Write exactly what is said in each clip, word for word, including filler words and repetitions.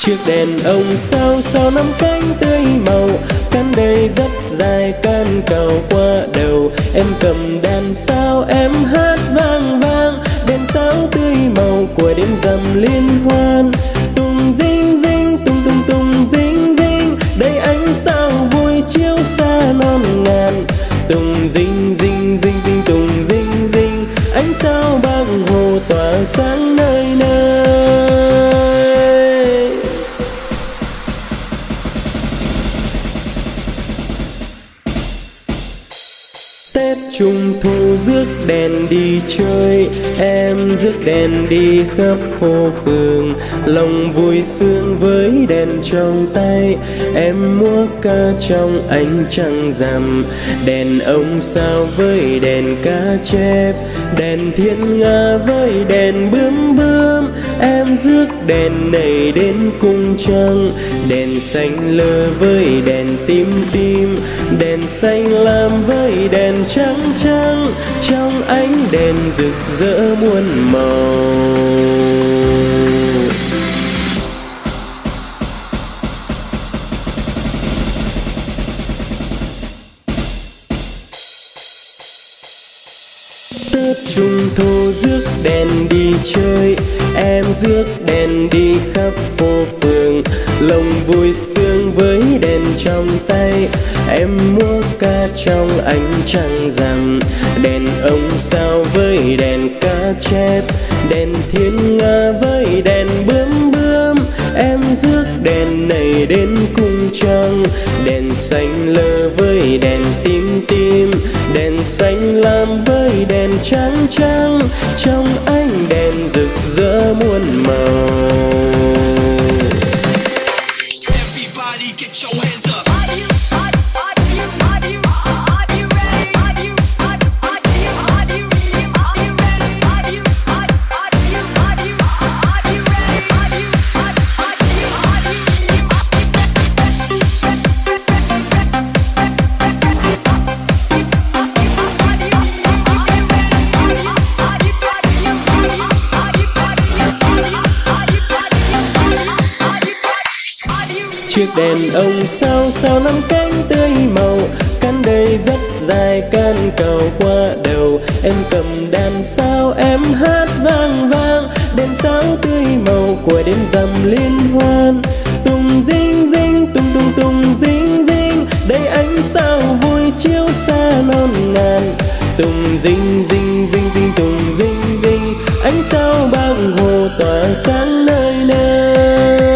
Chiếc đèn ông sao sao năm cánh tươi màu, cán đầy rất dài cán cào qua đầu. Em cầm đàn sao em hát vang vang, đèn sao tươi màu của đêm rằm liên hoan. Tung dinh dinh tung tung tung dinh dinh, đây ánh sao vui chiếu xa non ngàn. Tung dinh dinh dinh dinh tung dinh dinh, ánh sao bác hồ tỏa sáng nơi nơi. Tết Trung Thu rước đèn đi chơi, em rước đèn đi khắp phố phường. Lòng vui sướng với đèn trong tay, em múa ca trong ánh trăng rằm. Đèn ông sao với đèn cá chép, đèn thiên nga với đèn bướm bướm. Em rước đèn này đến cung trăng, đèn xanh lơ với đèn tím tím, đèn xanh lam với đèn trắng trắng. Trong ánh đèn rực rỡ muôn màu. Tết Trung Thu rước đèn đi chơi, em rước đèn đi khắp phố phường. Lòng vui sướng với đèn trong tay, em múa ca trong ánh trăng rằm. Đèn ông sao với đèn cá chép, đèn thiên nga với đèn bướm bướm. Em rước đèn này đến cung trăng, đèn xanh lơ với đèn tím tím, đèn xanh lam với đèn trắng trắng. Trong ánh đèn rực rỡ muôn màu. Chiếc đèn ông sao sao năm cánh tươi màu, cán đầy rất dài cán cào qua đầu. Em cầm đàn sao em hát vang vang, đèn sao tươi màu của đêm rằm liên hoan. Tung dinh dinh tung tung tung dinh dinh, đây ánh sao vui chiếu xa non ngàn. Tung dinh dinh dinh dinh tung dinh dinh, ánh sao bác hồ tỏa sáng nơi nơi.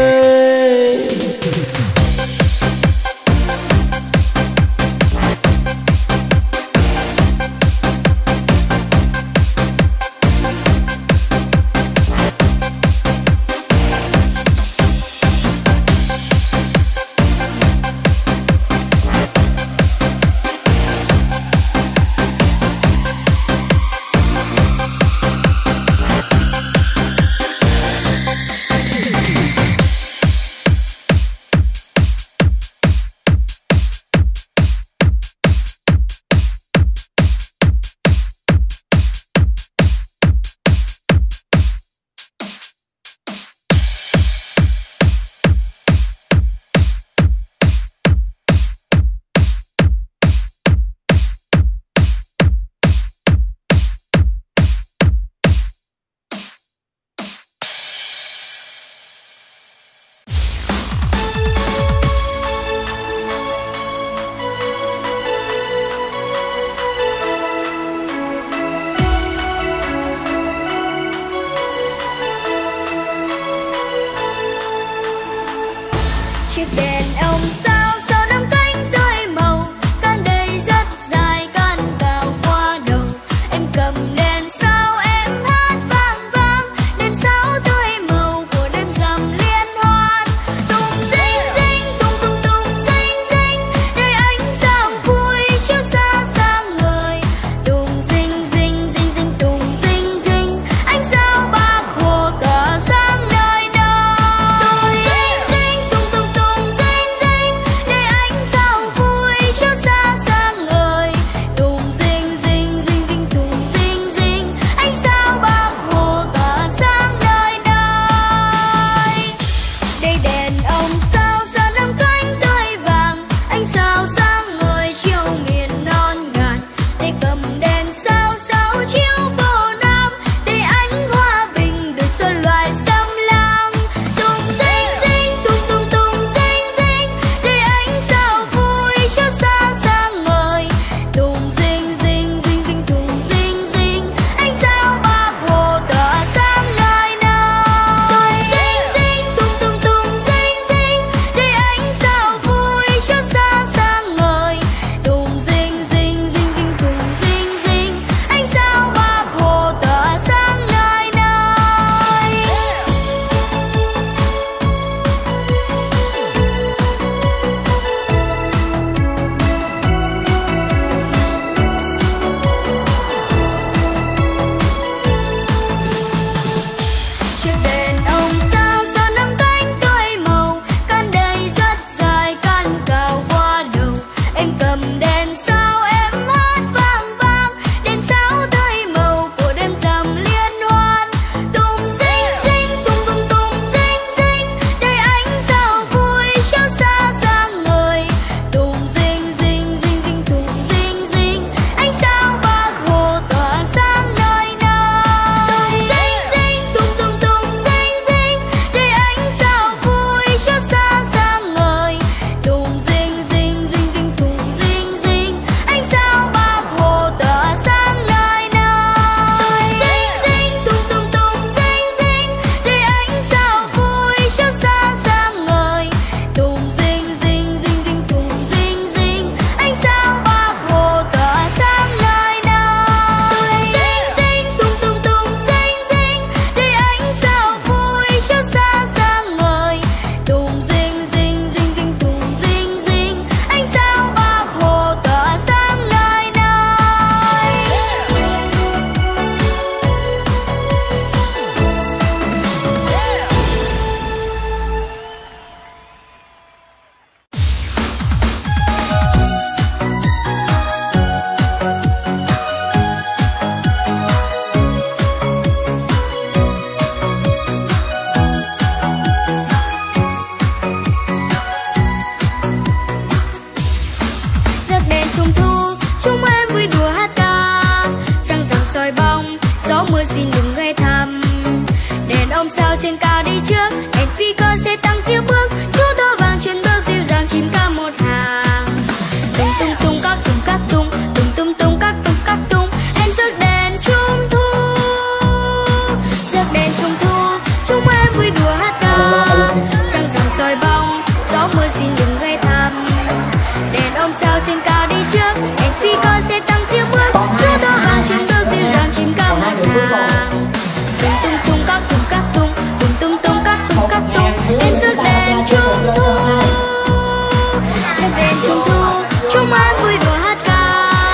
Chiếc đèn ông sao sao năm cánh tươi màu, cán đầy rất dài cán cào qua đầu. Em cầm đèn sao em hát vang vang, đèn sao tươi màu của đêm rằm liên hoan. Tung dinh dinh tung tung tung dinh dinh, đây ánh sao vui chiếu xa sáng ngời. Tung dinh dinh dinh dinh tung dinh dinh, ánh sao bác hồ tỏa sáng nơi nơi. Tung dinh dinh tung tung tung dinh dinh, ôm sao trên cao đi trước, đèn phi cơ sẽ tăng tiếp bước, chú thỏ vàng trên bước dịu dàng chìm ca một hàng. Tung tung tung các tung các tung, tung tung tung các tung các tung, em rước đèn trung thu, rước đèn trung thu, chúng em vui đùa hát ca. Trăng rằm soi bóng, gió mưa xin đừng gây thăm. Đèn ôm sao trên cao đi trước, đèn phi cơ sẽ tăng tiếp bước, chú thỏ vàng trên bước dịu dàng chìm ca một hàng. Tung tung tung các tung các tung, tung tung tung các tung các tung, em rước đèn trung thu, rước đèn trung thu, chúng em vui đùa hát ca.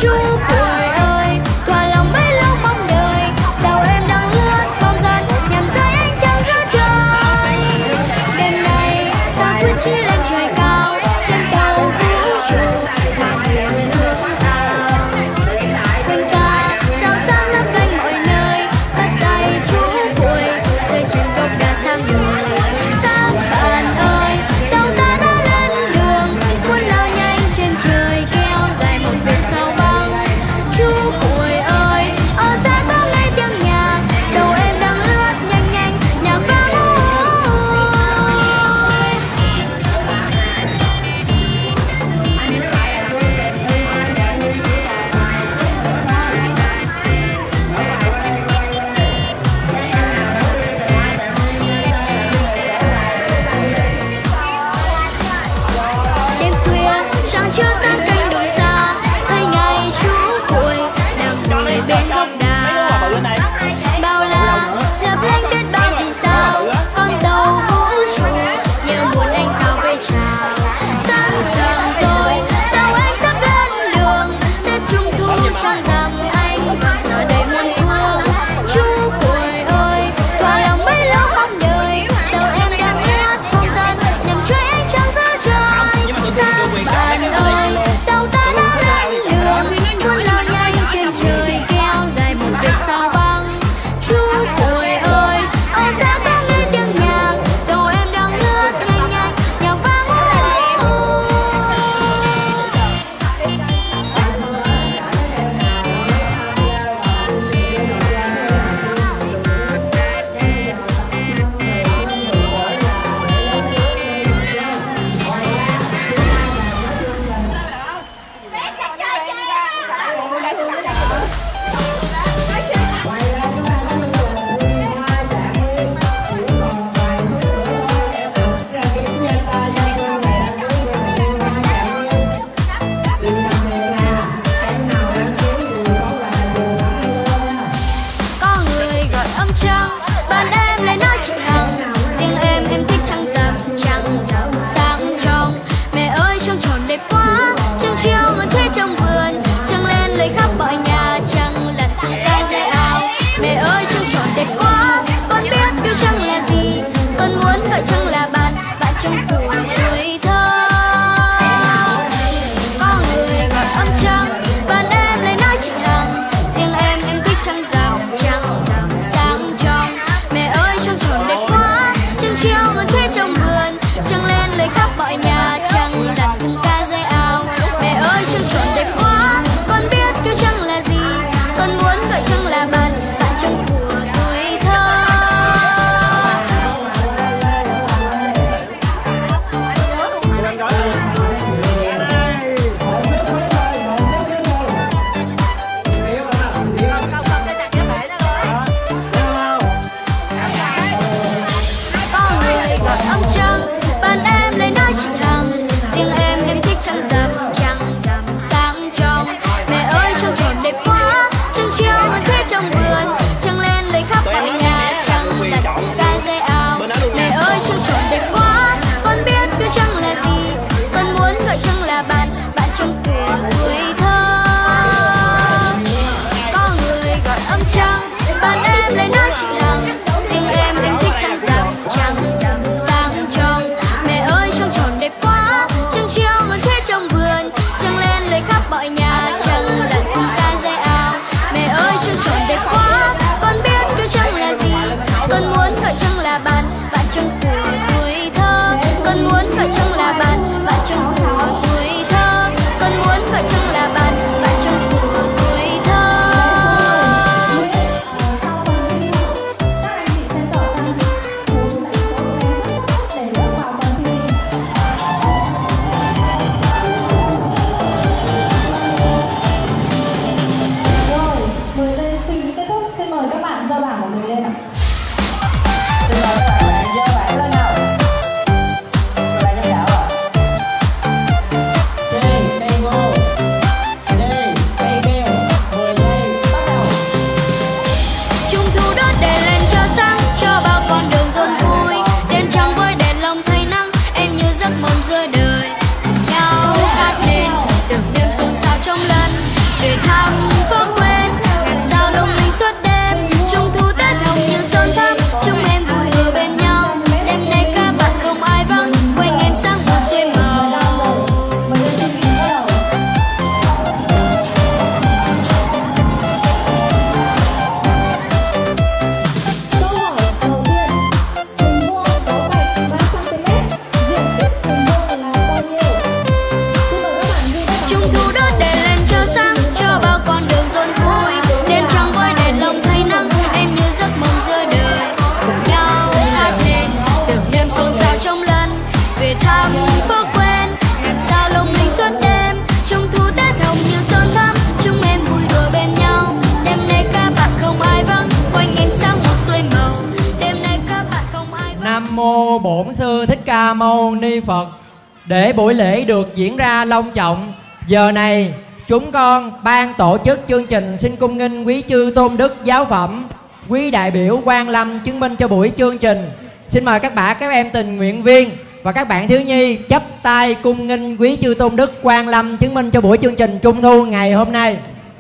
chú cuội ơi, thỏa lòng mấy lâu mong đợi, tàu em đang lướt không gian nhằm rơi ánh trăng giữa trời. Đêm nay ta quyết chí lên trời cao, trên tàu vũ trụ thả thuyền hướng ao. Quanh ta sao sáng lấp lánh mọi nơi, bắt tay chú cuội rơi trên cốc đá sang đời. Các bạn ơi, tàu ta đã lên đường, cuốn lao nhanh trên trời kéo dài một vệt sao băng. thăm phố quên ngàn sao lung linh suốt đêm. Trung thu Tết hồng như son thắm, chúng em vui đùa bên nhau. Đêm nay các bạn không ai vắng, quanh em sáng màu xuôi màu. Thăm phố quên ngàn sao lung linh suốt đêm. Trung thu Tết hồng như son thắm, chúng em vui đùa bên nhau. Đêm nay các bạn không ai vắng, quanh em sáng một xuôi màu. Đêm nay các bạn không ai vắng. Nam mô Bổn Sư Thích Ca Mâu Ni Phật. Để buổi lễ được diễn ra long trọng, giờ này chúng con ban tổ chức chương trình xin cung nghênh quý chư tôn đức giáo phẩm, quý đại biểu Quan Lâm chứng minh cho buổi chương trình. Xin mời các bạn, các em tình nguyện viên và các bạn thiếu nhi chắp tay cung nghênh quý chư tôn đức Quan Lâm chứng minh cho buổi chương trình Trung thu ngày hôm nay.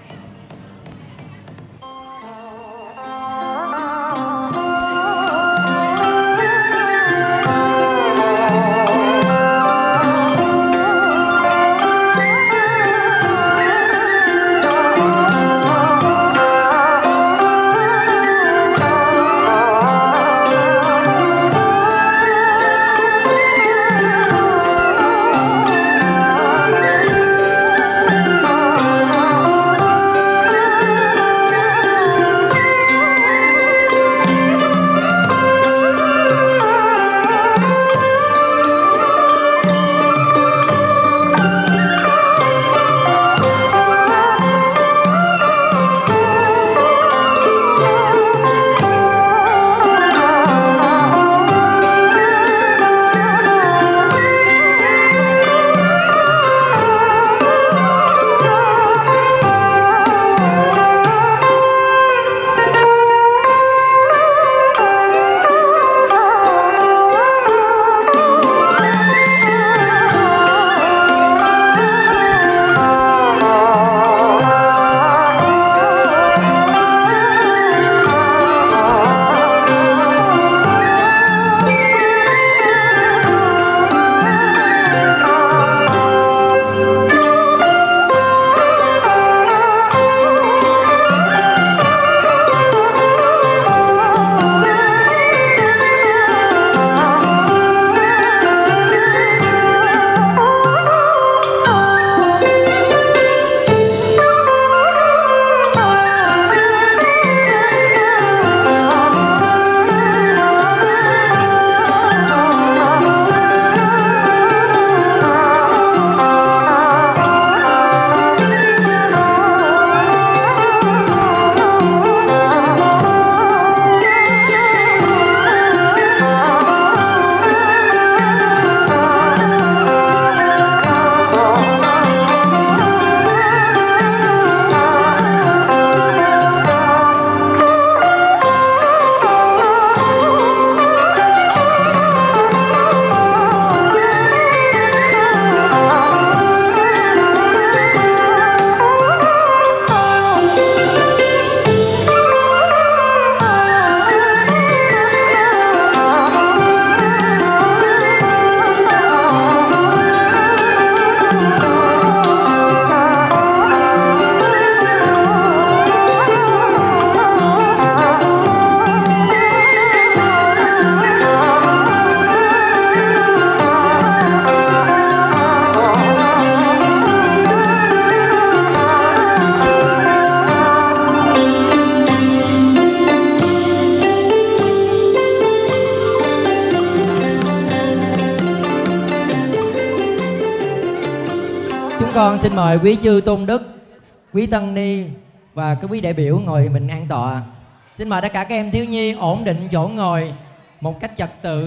con xin mời quý chư tôn đức, quý tăng ni và các quý đại biểu ngồi mình an tọa. Xin mời tất cả các em thiếu nhi ổn định chỗ ngồi một cách trật tự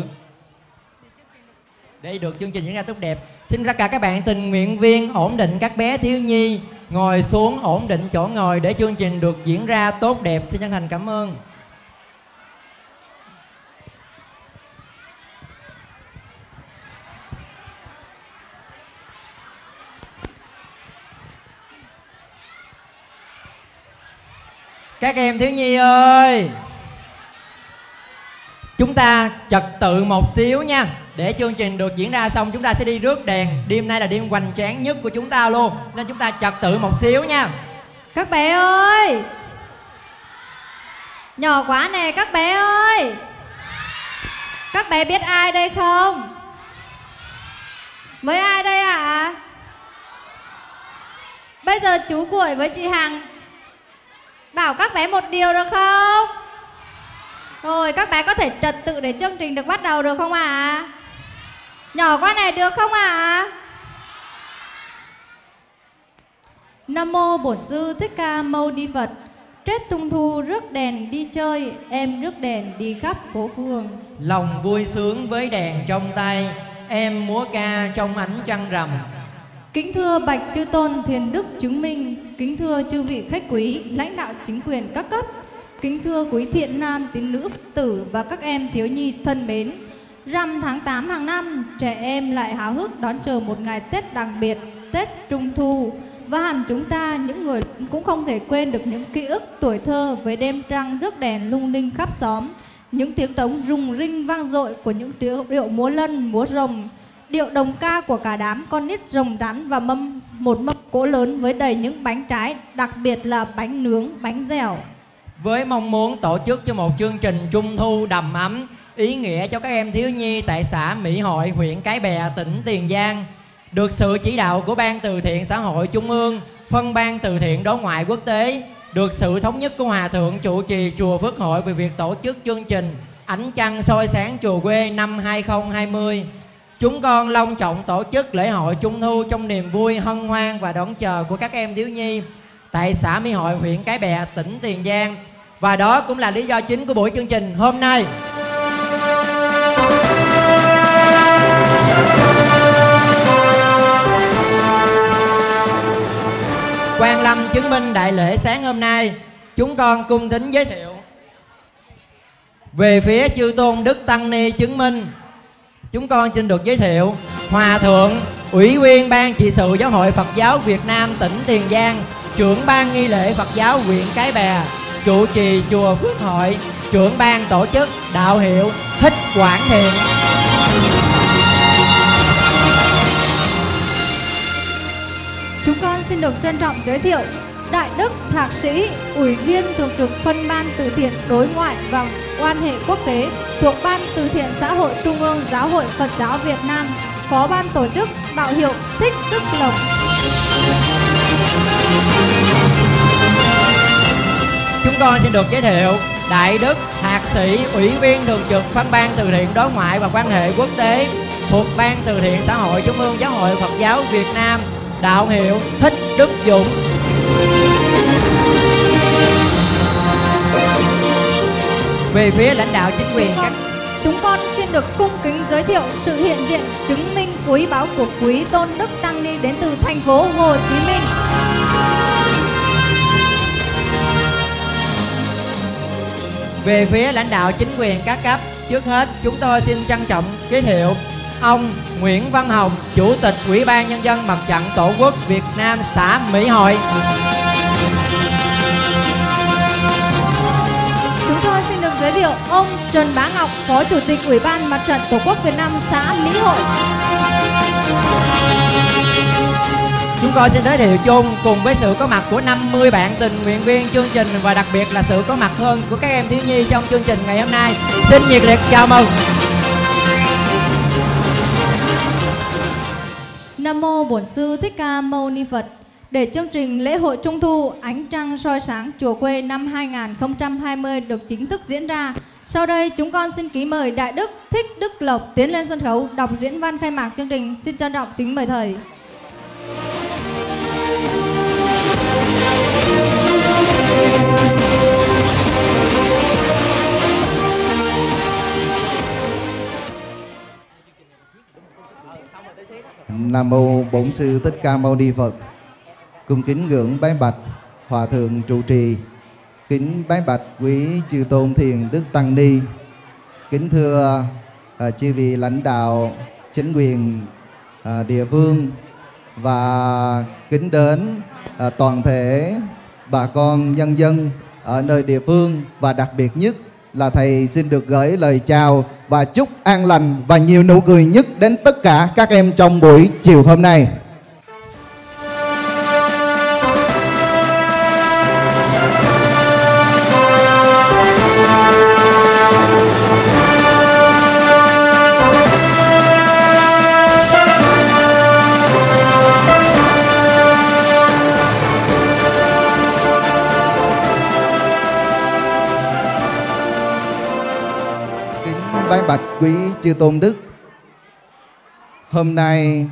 để được chương trình diễn ra tốt đẹp. Xin tất cả các bạn tình nguyện viên ổn định các bé thiếu nhi ngồi xuống ổn định chỗ ngồi để chương trình được diễn ra tốt đẹp. Xin chân thành cảm ơn. Các em thiếu nhi ơi, chúng ta trật tự một xíu nha. Để chương trình được diễn ra xong chúng ta sẽ đi rước đèn. Đêm nay là đêm hoành tráng nhất của chúng ta luôn, nên chúng ta trật tự một xíu nha. Các bé ơi, nhỏ quá nè các bé ơi. Các bé biết ai đây không? Với ai đây ạ? À? Bây giờ chú Cuội với chị Hằng bảo các bé một điều được không? Rồi các bé có thể trật tự để chương trình được bắt đầu được không ạ? À? Nhỏ quá này được không ạ? À? Nam mô Bổn Sư Thích Ca Mâu Ni Phật. Tết Trung Thu rước đèn đi chơi, em rước đèn đi khắp phố phường. Lòng vui sướng với đèn trong tay, em múa ca trong ánh trăng rằm. Kính thưa Bạch Chư Tôn Thiền Đức chứng minh, kính thưa chư vị khách quý, lãnh đạo chính quyền các cấp, kính thưa quý thiện nam tín nữ Phật tử và các em thiếu nhi thân mến. Rằm tháng tám hàng năm, trẻ em lại háo hức đón chờ một ngày Tết đặc biệt, Tết Trung Thu. Và hẳn chúng ta, những người cũng không thể quên được những ký ức tuổi thơ với đêm trăng rước đèn lung linh khắp xóm, những tiếng trống rùng rinh vang dội của những điệu, điệu múa lân, múa rồng, điệu đồng ca của cả đám con nít rồng rắn và mâm một mâm cỗ lớn với đầy những bánh trái, đặc biệt là bánh nướng, bánh dẻo. Với mong muốn tổ chức cho một chương trình Trung Thu đầm ấm, ý nghĩa cho các em thiếu nhi tại xã Mỹ Hội, huyện Cái Bè, tỉnh Tiền Giang, được sự chỉ đạo của Ban Từ thiện Xã hội Trung ương, phân Ban Từ thiện Đối ngoại Quốc tế, được sự thống nhất của Hòa Thượng trụ trì Chùa Phước Hội về việc tổ chức chương trình Ánh Trăng Soi Sáng Chùa Quê năm hai không hai không. Chúng con long trọng tổ chức lễ hội Trung Thu trong niềm vui, hân hoan và đón chờ của các em thiếu nhi tại xã Mỹ Hội, huyện Cái Bè, tỉnh Tiền Giang. Và đó cũng là lý do chính của buổi chương trình hôm nay. Quan Lâm chứng minh đại lễ sáng hôm nay, chúng con cung kính giới thiệu về phía chư tôn Đức Tăng Ni chứng minh. Chúng con xin được giới thiệu Hòa Thượng Ủy viên Ban trị sự Giáo hội Phật giáo Việt Nam tỉnh Tiền Giang, trưởng ban nghi lễ Phật giáo huyện Cái Bè, trụ trì Chùa Phước Hội, trưởng ban tổ chức đạo hiệu Thích Quảng Thiện. Chúng con xin được trân trọng giới thiệu Đại Đức Thạc Sĩ, Ủy viên Thường trực Phân ban Từ thiện Đối ngoại và Quan hệ Quốc tế thuộc Ban Từ thiện Xã hội Trung ương Giáo hội Phật giáo Việt Nam, Phó ban tổ chức đạo hiệu Thích Đức Lộc. Chúng con xin được giới thiệu Đại Đức Thạc Sĩ, Ủy viên Thường trực Phân ban Từ thiện Đối ngoại và Quan hệ Quốc tế thuộc Ban Từ thiện Xã hội Trung ương Giáo hội Phật giáo Việt Nam, đạo hiệu Thích Đức Dũng. Về phía lãnh đạo chính quyền các Chúng con xin được cung kính giới thiệu sự hiện diện chứng minh quý báu của quý tôn Đức Tăng Ni đến từ thành phố Hồ Chí Minh. Về phía lãnh đạo chính quyền các cấp, trước hết chúng tôi xin trân trọng giới thiệu ông Nguyễn Văn Hồng, Chủ tịch Ủy ban Nhân dân Mặt trận Tổ quốc Việt Nam xã Mỹ Hội. Chúng tôi xin được giới thiệu ông Trần Bá Ngọc, Phó Chủ tịch Ủy ban Mặt trận Tổ quốc Việt Nam xã Mỹ Hội. Chúng tôi xin giới thiệu chung cùng với sự có mặt của năm mươi bạn tình nguyện viên chương trình và đặc biệt là sự có mặt hơn của các em thiếu nhi trong chương trình ngày hôm nay. Xin nhiệt liệt chào mừng. Nam mô Bổn Sư Thích Ca Mâu Ni Phật. Để chương trình lễ hội Trung Thu Ánh Trăng Soi Sáng Chùa Quê năm hai không hai không được chính thức diễn ra, sau đây chúng con xin kính mời Đại Đức Thích Đức Lộc tiến lên sân khấu đọc diễn văn khai mạc chương trình. Xin trân trọng kính mời thầy. Nam mô Bổn Sư Thích Ca Mâu Ni Phật. Cung kính ngưỡng bái bạch Hòa Thượng trụ trì, kính bái bạch quý chư tôn Thiền Đức Tăng Ni, kính thưa à, chư vị lãnh đạo chính quyền à, địa phương và kính đến à, toàn thể bà con nhân dân ở nơi địa phương, và đặc biệt nhất là thầy xin được gửi lời chào và chúc an lành và nhiều nụ cười nhất đến tất cả các em trong buổi chiều hôm nay. Bái bạch quý chư tôn đức, hôm nay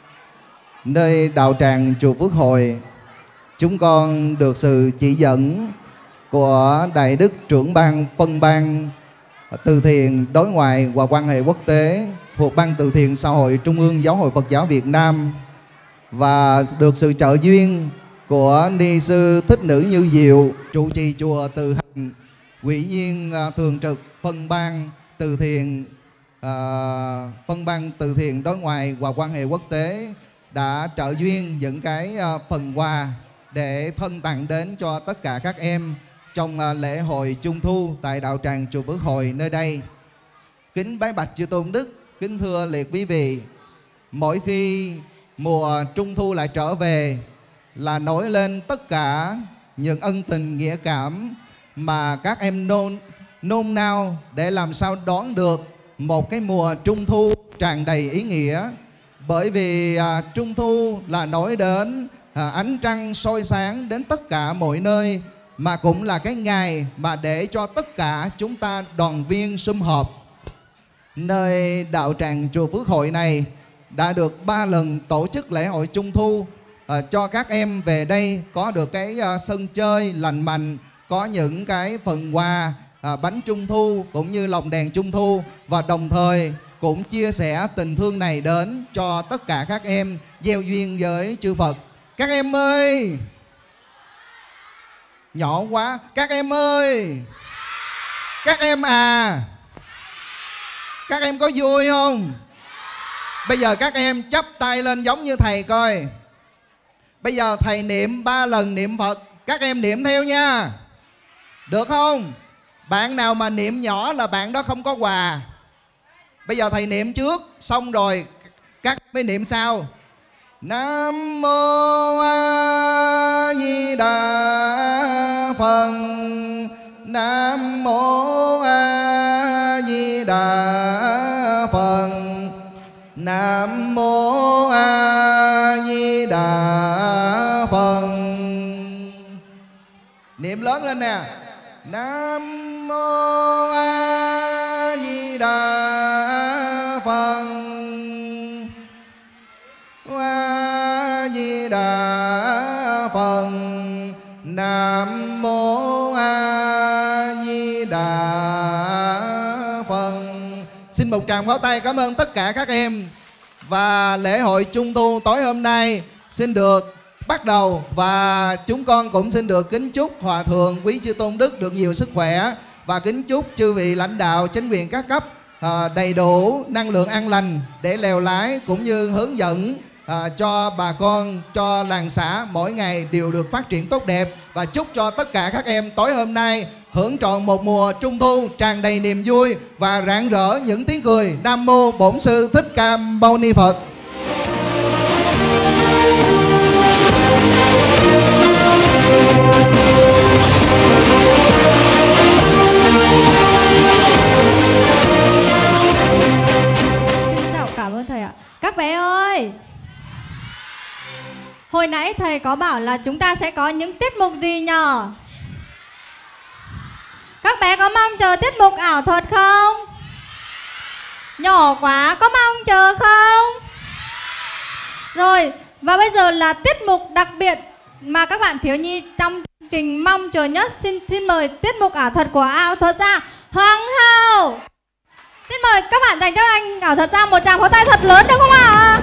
nơi đạo tràng chùa Phước Hội, chúng con được sự chỉ dẫn của Đại Đức Trưởng ban Phân ban Từ thiện Đối ngoại và Quan hệ Quốc tế thuộc Ban Từ thiện Xã hội Trung ương Giáo hội Phật giáo Việt Nam, và được sự trợ duyên của Ni sư Thích Nữ Như Diệu, trụ trì chùa Từ Hành, ủy viên thường trực phân ban từ thiện uh, phân ban từ thiện đối ngoại và quan hệ quốc tế, đã trợ duyên những cái uh, phần quà để thân tặng đến cho tất cả các em trong uh, lễ hội Trung thu tại đạo tràng chùa Phước Hội nơi đây. Kính bái bạch chư tôn đức, kính thưa liệt quý vị, mỗi khi mùa Trung thu lại trở về là nổi lên tất cả những ân tình nghĩa cảm mà các em nôn nôn nao để làm sao đón được một cái mùa Trung thu tràn đầy ý nghĩa. Bởi vì à, Trung thu là nổi đến à, ánh trăng soi sáng đến tất cả mọi nơi, mà cũng là cái ngày mà để cho tất cả chúng ta đoàn viên sum họp. Nơi đạo tràng chùa Phước Hội này đã được ba lần tổ chức lễ hội Trung thu, à, cho các em về đây có được cái à, sân chơi lành mạnh, có những cái phần quà À, bánh Trung thu cũng như lồng đèn Trung thu, và đồng thời cũng chia sẻ tình thương này đến cho tất cả các em gieo duyên với chư Phật. Các em ơi, nhỏ quá, các em ơi, các em à, các em có vui không? Bây giờ các em chắp tay lên giống như thầy coi. Bây giờ thầy niệm ba lần niệm Phật, các em niệm theo nha, được không? Bạn nào mà niệm nhỏ là bạn đó không có quà. Bây giờ thầy niệm trước, xong rồi các mới niệm sau. Nam mô A Di Đà Phật, Nam mô A Di Đà Phật, Nam mô A Di Đà Phật. Niệm lớn lên nè. Nam mô A Di Đà Phật, A Di Đà Phật, Nam mô A Di Đà Phật. Xin một tràng pháo tay cảm ơn tất cả các em. Và lễ hội Trung thu tối hôm nay xin được bắt đầu, và chúng con cũng xin được kính chúc Hòa Thượng quý chư tôn đức được nhiều sức khỏe, và kính chúc chư vị lãnh đạo chính quyền các cấp à, đầy đủ năng lượng an lành để lèo lái cũng như hướng dẫn à, cho bà con, cho làng xã mỗi ngày đều được phát triển tốt đẹp. Và chúc cho tất cả các em tối hôm nay hưởng trọn một mùa Trung thu tràn đầy niềm vui và rạng rỡ những tiếng cười. Nam mô Bổn Sư Thích Ca Mâu Ni Phật. Xin chào, cảm ơn thầy ạ. Các bé ơi, hồi nãy thầy có bảo là chúng ta sẽ có những tiết mục gì nhờ? Các bé có mong chờ tiết mục ảo thuật không? Nhỏ quá, có mong chờ không? Rồi, và bây giờ là tiết mục đặc biệt mà các bạn thiếu nhi trong chương trình mong chờ nhất. Xin xin mời tiết mục ảo thuật của ảo thuật gia Hoàng Hào. Xin mời các bạn dành cho anh ảo thuật gia một tràng pháo tay thật lớn được không ạ?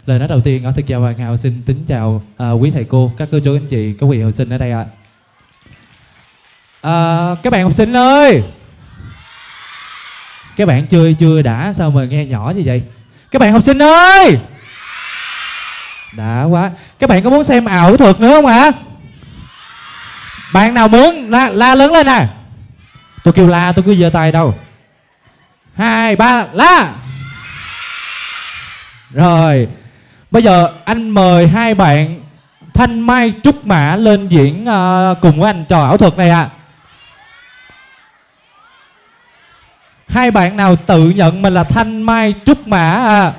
Lời nói đầu tiên, Ngõ Thực chào Hoàng Hào xin kính chào à, quý thầy cô, các cô chú anh chị, các vị học sinh ở đây ạ. À. À, các bạn học sinh ơi, các bạn chưa chưa đã sao mà nghe nhỏ như vậy? Các bạn học sinh ơi, đã quá. Các bạn có muốn xem ảo thuật nữa không hả? Bạn nào muốn la, la lớn lên nè. Tôi kêu la tôi cứ giơ tay đâu. Hai ba la. Rồi, bây giờ anh mời hai bạn Thanh Mai Trúc Mã lên diễn uh, cùng với anh trò ảo thuật này ạ. À. Hai bạn nào tự nhận mình là Thanh Mai Trúc Mã à?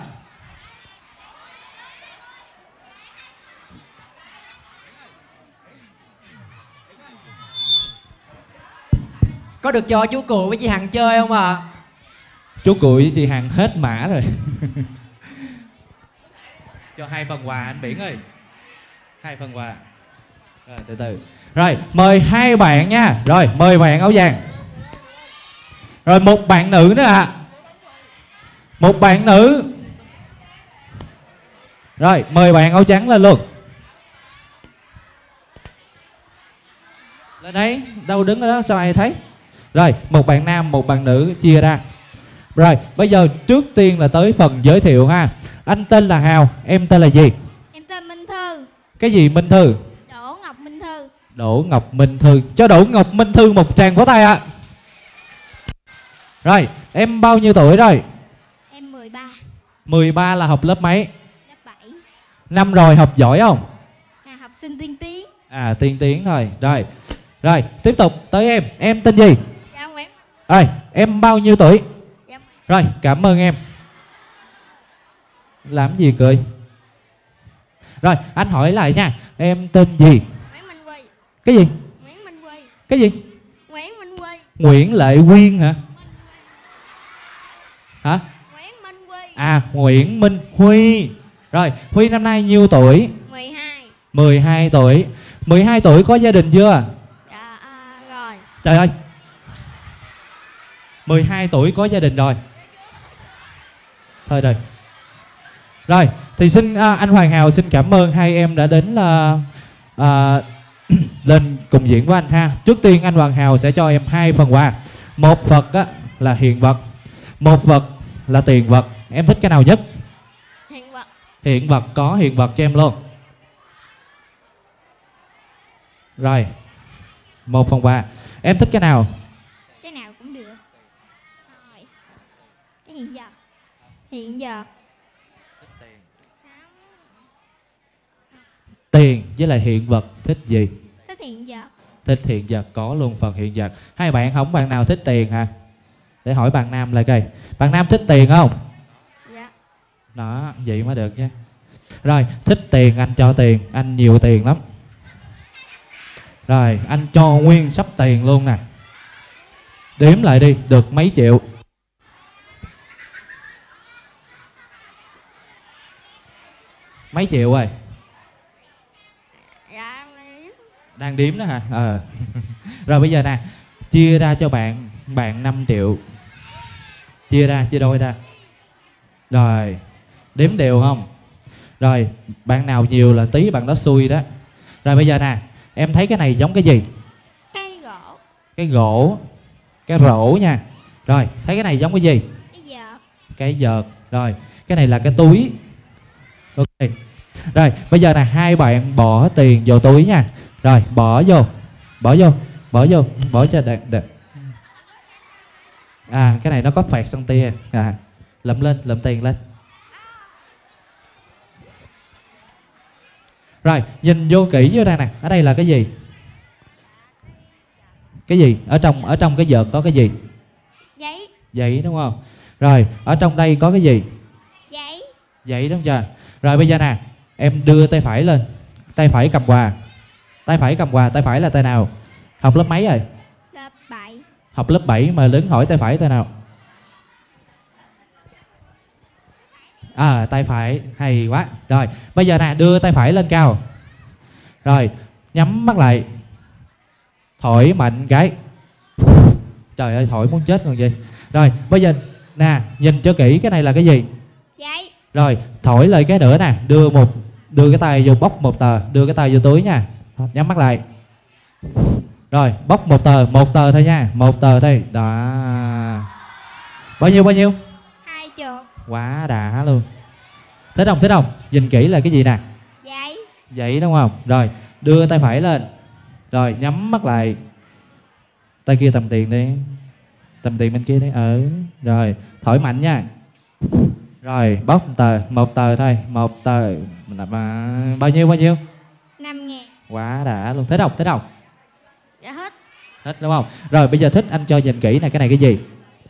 Có được cho chú Cụ với chị Hằng chơi không ạ? À? Chú Cụ với chị Hằng hết mã rồi. Cho hai phần quà anh Biển ơi. Hai phần quà. Rồi từ từ. Rồi mời hai bạn nha. Rồi mời bạn áo vàng. Rồi một bạn nữ nữa ạ. À. Một bạn nữ. Rồi mời bạn áo trắng lên luôn. Lên đấy. Đâu đứng ở đó sao ai thấy. Rồi một bạn nam một bạn nữ chia ra. Rồi bây giờ trước tiên là tới phần giới thiệu ha. Anh tên là Hào, em tên là gì? Em tên Minh Thư. Cái gì Minh Thư? Đỗ Ngọc Minh Thư. Đỗ Ngọc Minh Thư. Cho Đỗ Ngọc Minh Thư một tràng vỗ tay ạ. À. Rồi em bao nhiêu tuổi rồi? Em mười ba. mười ba là học lớp mấy? Lớp bảy. Năm rồi học giỏi không? À, học sinh tiên tiến. À tiên tiến thôi. Rồi. Rồi tiếp tục tới em. Em tên gì? Dạ Nguyễn. Rồi em bao nhiêu tuổi? Dạ. Rồi cảm ơn em. Làm gì cười? Rồi anh hỏi lại nha. Em tên gì? Nguyễn Minh Huy. Cái gì? Nguyễn Minh Huy. Cái gì? Nguyễn Minh Huy. Nguyễn Lệ Quyên hả? Hả? Nguyễn Minh Huy. À Nguyễn Minh Huy. Rồi Huy năm nay nhiêu tuổi? mười hai. mười hai tuổi. mười hai tuổi có gia đình chưa? Dạ à, rồi. Trời ơi, mười hai tuổi có gia đình rồi. Thôi rồi. Rồi thì xin à, anh Hoàng Hào xin cảm ơn hai em đã đến là à, lên cùng diễn với anh ha. Trước tiên anh Hoàng Hào sẽ cho em hai phần quà. Một vật á, là hiện vật, một vật là tiền vật. Em thích cái nào nhất? Hiện vật. Hiện vật, có hiện vật cho em luôn. Rồi một phần quà. Em thích cái nào? Cái nào cũng được. Rồi. Cái hiện vật. Hiện vật. Tiền với lại hiện vật thích gì? Thích hiện vật. Thích hiện vật, có luôn phần hiện vật. Hai bạn không bạn nào thích tiền hả? Để hỏi bạn nam lại coi. Bạn nam thích tiền không? Dạ. Đó, vậy mới được nha. Rồi, thích tiền anh cho tiền, anh nhiều tiền lắm. Rồi, anh cho nguyên sắp tiền luôn nè. Đếm lại đi, được mấy triệu? Mấy triệu rồi? Dạ. Đang đếm đó hả? Ờ. Rồi bây giờ nè, chia ra cho bạn, bạn năm triệu. Chia ra, chia đôi ra. Rồi, đếm đều không? Rồi, bạn nào nhiều là tí bạn đó xui đó. Rồi bây giờ nè, em thấy cái này giống cái gì? Cây gỗ. Cái gỗ. Cái rổ nha. Rồi, thấy cái này giống cái gì? Cái vợt. Cái vợt. Rồi, cái này là cái túi. Ok. Rồi, bây giờ là hai bạn bỏ tiền vô túi nha. Rồi, bỏ vô. Bỏ vô. Bỏ vô. Bỏ cho đẹp đẹp. À, cái này nó có phạt xăng tia. À, lụm lên, lụm tiền lên. Rồi, nhìn vô kỹ vô đây nè. Ở đây là cái gì? Cái gì? Ở trong ở trong cái vợt có cái gì? Giấy. Giấy đúng không? Rồi, ở trong đây có cái gì? Giấy. Giấy đúng chưa? Rồi bây giờ nè, em đưa tay phải lên. Tay phải cầm quà. Tay phải cầm quà, tay phải là tay nào? Học lớp mấy rồi? Lớp bảy. Học lớp bảy mà lớn hỏi tay phải tay nào? À, tay phải, hay quá. Rồi, bây giờ nè, đưa tay phải lên cao. Rồi, nhắm mắt lại. Thổi mạnh cái. Trời ơi, thổi muốn chết còn gì. Rồi, bây giờ nè, nhìn cho kỹ cái này là cái gì? Giấy. Rồi thổi lời cái nữa nè, đưa một đưa cái tay vô bóc một tờ, đưa cái tay vô túi nha, nhắm mắt lại. Rồi bóc một tờ, một tờ thôi nha, một tờ thôi. Đó. Bao nhiêu bao nhiêu? Hai chục. Quá đã luôn. Thích không thích không? Nhìn kỹ là cái gì nè? Giấy. Giấy đúng không? Rồi đưa tay phải lên, rồi nhắm mắt lại. Tay kia tầm tiền đi, tầm tiền bên kia đấy. Ở rồi thổi mạnh nha. Rồi bóc một tờ, một tờ thôi, một tờ. Bao nhiêu bao nhiêu? Năm ngàn. Quá đã luôn. Thích không thích không? Dạ hết. Thích đúng không? Rồi bây giờ thích anh cho nhìn kỹ này, cái này cái gì?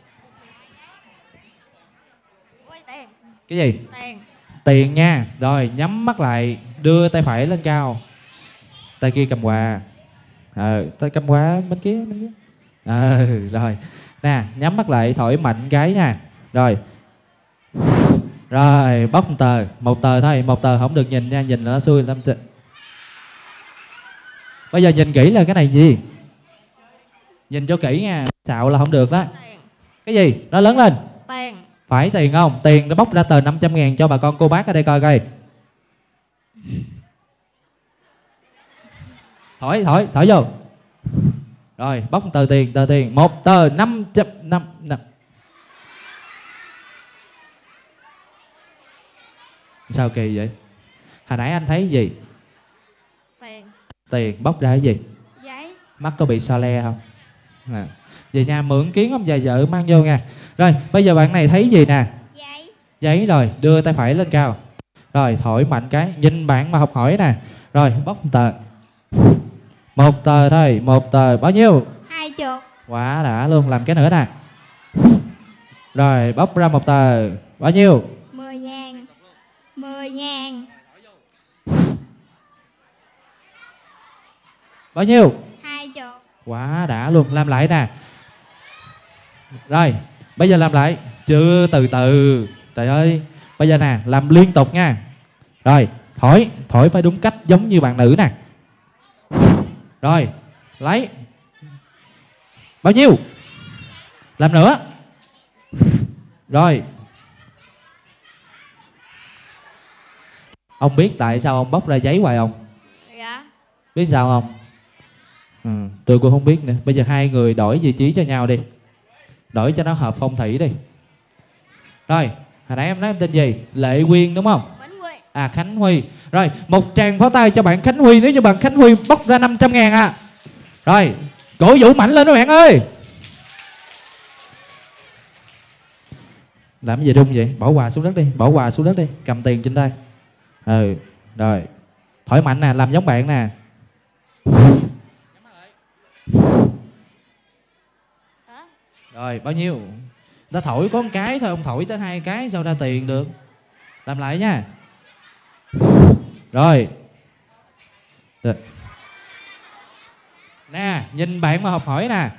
Ôi, tiền. Cái gì? Tiền. Tiền nha. Rồi nhắm mắt lại, đưa tay phải lên cao, tay kia cầm quà. Ờ, tay cầm quà bên kia, bên kia. Ờ, rồi nè, nhắm mắt lại, thổi mạnh cái nha. Rồi rồi bóc một tờ, một tờ thôi, một tờ không được nhìn nha, nhìn là nó xui lắm. Bây giờ nhìn kỹ là cái này gì? Nhìn cho kỹ nha, xạo là không được đó. Tiền. Cái gì? Nó lớn lên. Tiền. Phải tiền không? Tiền nó bóc ra tờ năm trăm ngàn cho bà con cô bác ở đây coi coi. Thổi, thổi, thổi vô. Rồi bóc một tờ tiền, tờ tiền, một tờ năm trăm năm năm. Sao kỳ vậy? Hồi nãy anh thấy gì? Tiền. Tiền bóc ra cái gì? Giấy. Mắt có bị so le không? À. Về nhà mượn kiến ông già vợ mang vô nha. Rồi bây giờ bạn này thấy gì nè? Giấy. Giấy. Rồi đưa tay phải lên cao, rồi thổi mạnh cái, nhìn bạn mà học hỏi nè. Rồi bóc một tờ, một tờ thôi, một tờ. Bao nhiêu? Hai chục. Quá đã luôn. Làm cái nữa nè. Rồi bóc ra một tờ. Bao nhiêu? Mười ngàn. Mười ngàn. Bao nhiêu? Hai chục. Quá đã luôn. Làm lại nè. Rồi bây giờ làm lại. Chưa, từ từ. Trời ơi. Bây giờ nè, làm liên tục nha. Rồi thổi, thổi phải đúng cách giống như bạn nữ nè. Rồi lấy. Bao nhiêu? Làm nữa. Rồi. Ông biết tại sao ông bóc ra giấy hoài không? Dạ. Biết sao không? Ừ, tôi cũng không biết nữa. Bây giờ hai người đổi vị trí cho nhau đi, đổi cho nó hợp phong thủy đi. Rồi hồi nãy em nói em tên gì? Lệ Quyên đúng không? Khánh Huy. À Khánh Huy. Rồi một tràng pháo tay cho bạn Khánh Huy nếu như bạn Khánh Huy bóc ra năm trăm ngàn à. Rồi cổ vũ mạnh lên các bạn ơi. Làm gì rung vậy? Bỏ quà xuống đất đi, bỏ quà xuống đất đi, cầm tiền trên tay. Ừ rồi thổi mạnh nè, làm giống bạn nè. Rồi bao nhiêu? Ta thổi có một cái thôi, ông thổi tới hai cái sao ra tiền được. Làm lại nha. Rồi được. Nè nhìn bạn mà học hỏi nè.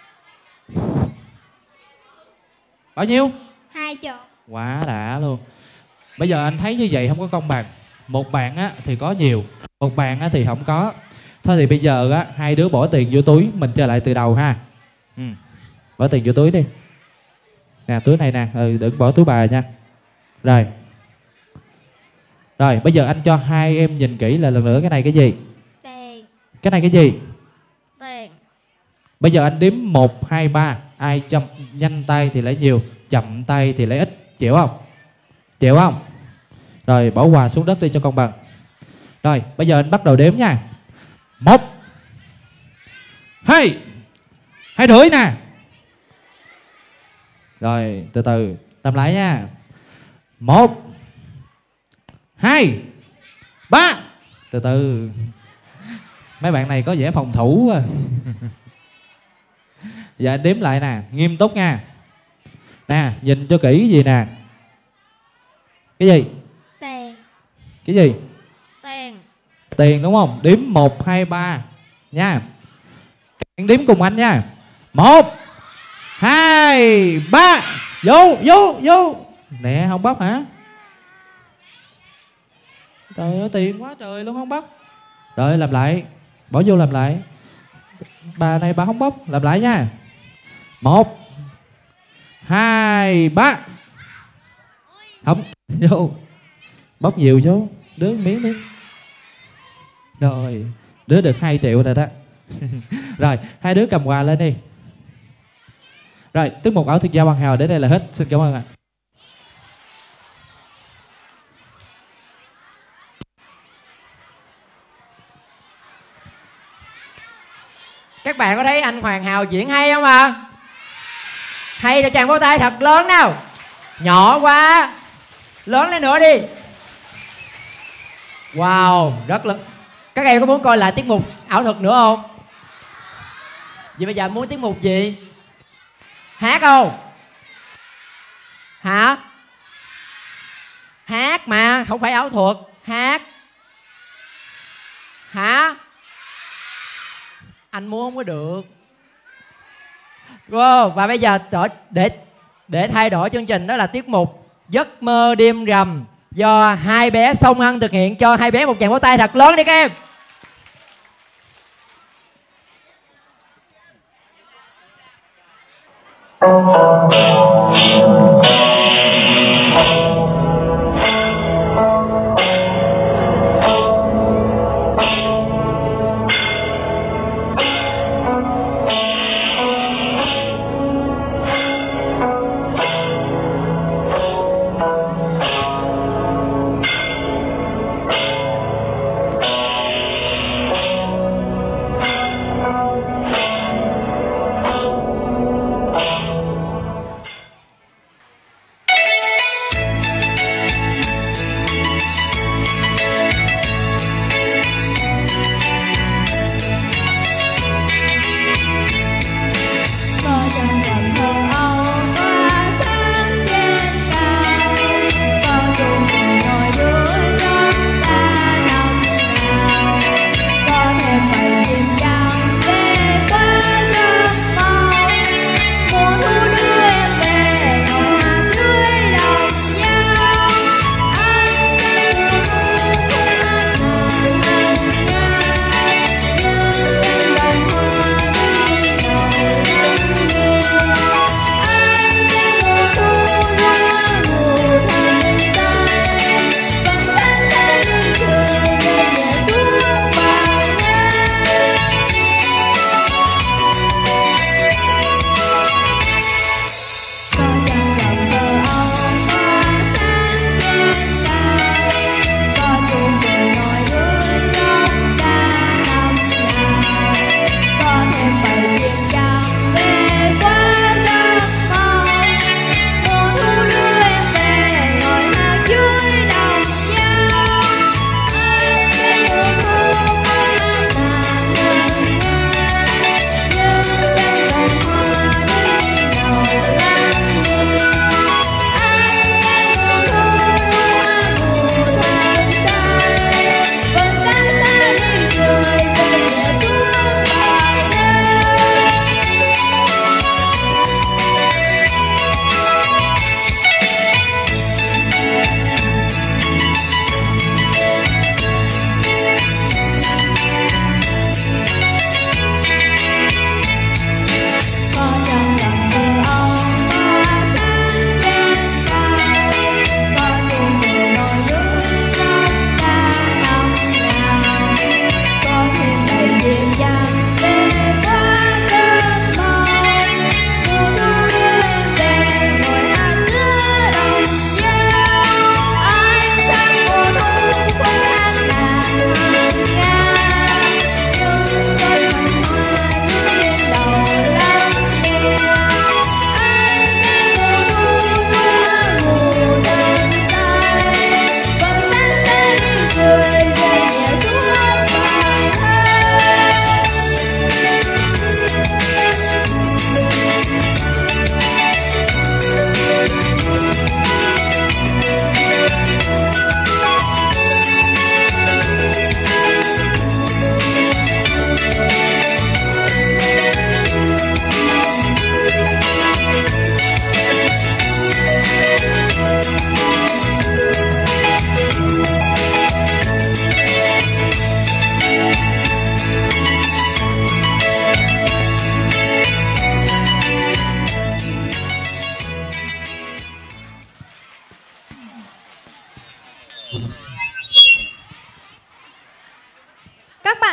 Bao nhiêu? Hai chục. Quá đã luôn. Bây giờ anh thấy như vậy không có công bằng. Một bạn á thì có nhiều, một bạn á thì không có. Thôi thì bây giờ á hai đứa bỏ tiền vô túi, mình chơi lại từ đầu ha. Ừ. Bỏ tiền vô túi đi. Nè túi này nè, ừ, đừng bỏ túi bà nha. Rồi. Rồi bây giờ anh cho hai em nhìn kỹ là lần nữa, cái này cái gì? Tiền. Cái này cái gì? Tiền. Bây giờ anh đếm một, hai, ba. Ai chậm nhanh tay thì lấy nhiều, chậm tay thì lấy ít. Chịu không? Chịu không? Rồi bỏ quà xuống đất đi cho công bằng. Rồi bây giờ anh bắt đầu đếm nha. Một, hai, hai rưỡi nè. Rồi từ từ làm lại nha. Một, hai, ba. Từ từ. Mấy bạn này có vẻ phòng thủ à. Giờ anh đếm lại nè, nghiêm túc nha. Nè nhìn cho kỹ cái gì nè. Cái gì? Tiền. Cái gì? Tiền. Tiền đúng không? Đếm một, hai, ba nha. Anh đếm cùng anh nha. Một, hai, ba. Vô, vô, vô. Nè không bóc hả? Trời ơi tiền quá trời luôn không bóc. Rồi làm lại. Bỏ vô làm lại. Bà này bà không bóc. Làm lại nha. Một, hai, ba. Không. Vô. Bóc nhiều vô. Đứa miếng đi. Rồi. Đứa được hai triệu rồi đó. Rồi. Hai đứa cầm quà lên đi. Rồi. Tiết mục ảo thuật gia Hoàng Hào đến đây là hết. Xin cảm ơn ạ. Các bạn có thấy anh Hoàng Hào diễn hay không ạ? À? Hay là chàng vỗ tay thật lớn nào. Nhỏ quá. Lớn lên nữa đi. Wow, rất lớn. Các em có muốn coi lại tiết mục ảo thuật nữa không? Vậy bây giờ muốn tiết mục gì? Hát không? Hả? Hát mà, không phải ảo thuật. Hát. Hả? Anh muốn không có được. Wow, và bây giờ để để thay đổi chương trình đó là tiết mục Giấc mơ đêm rằm do hai bé Song Hân thực hiện. Cho hai bé một tràng vỗ tay thật lớn đi các em.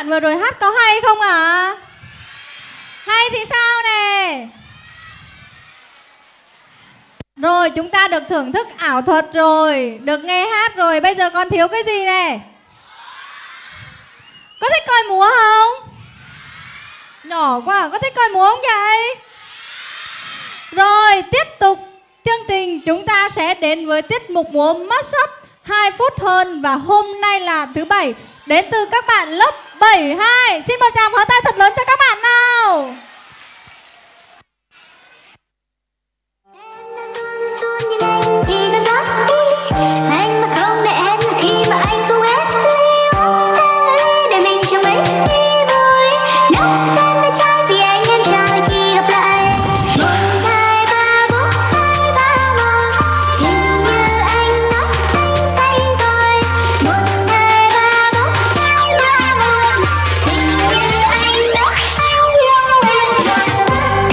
bạn vừa rồi hát có hay không ạ? À? Hay thì sao nè? Rồi chúng ta được thưởng thức ảo thuật rồi, được nghe hát rồi, bây giờ còn thiếu cái gì nè? Có thích coi múa không? Nhỏ quá, có thích coi múa không vậy? Rồi tiếp tục chương trình chúng ta sẽ đến với tiết mục múa mashup hai phút hơn. Và hôm nay là thứ bảy, đến từ các bạn lớp bảy hai. Xin một tràng pháo tay thật lớn cho các bạn nào. Anh mà không để em là khi mà anh không hết ly uống thêm một ly để mình trong mấy khi vui nấu thêm với trái vì anh em chào đôi khi gặp lại. Một hai ba bốn hai ba một hình như anh nói anh say rồi. Một hai ba bốn hai ba một hình như anh nói anh yêu em rồi.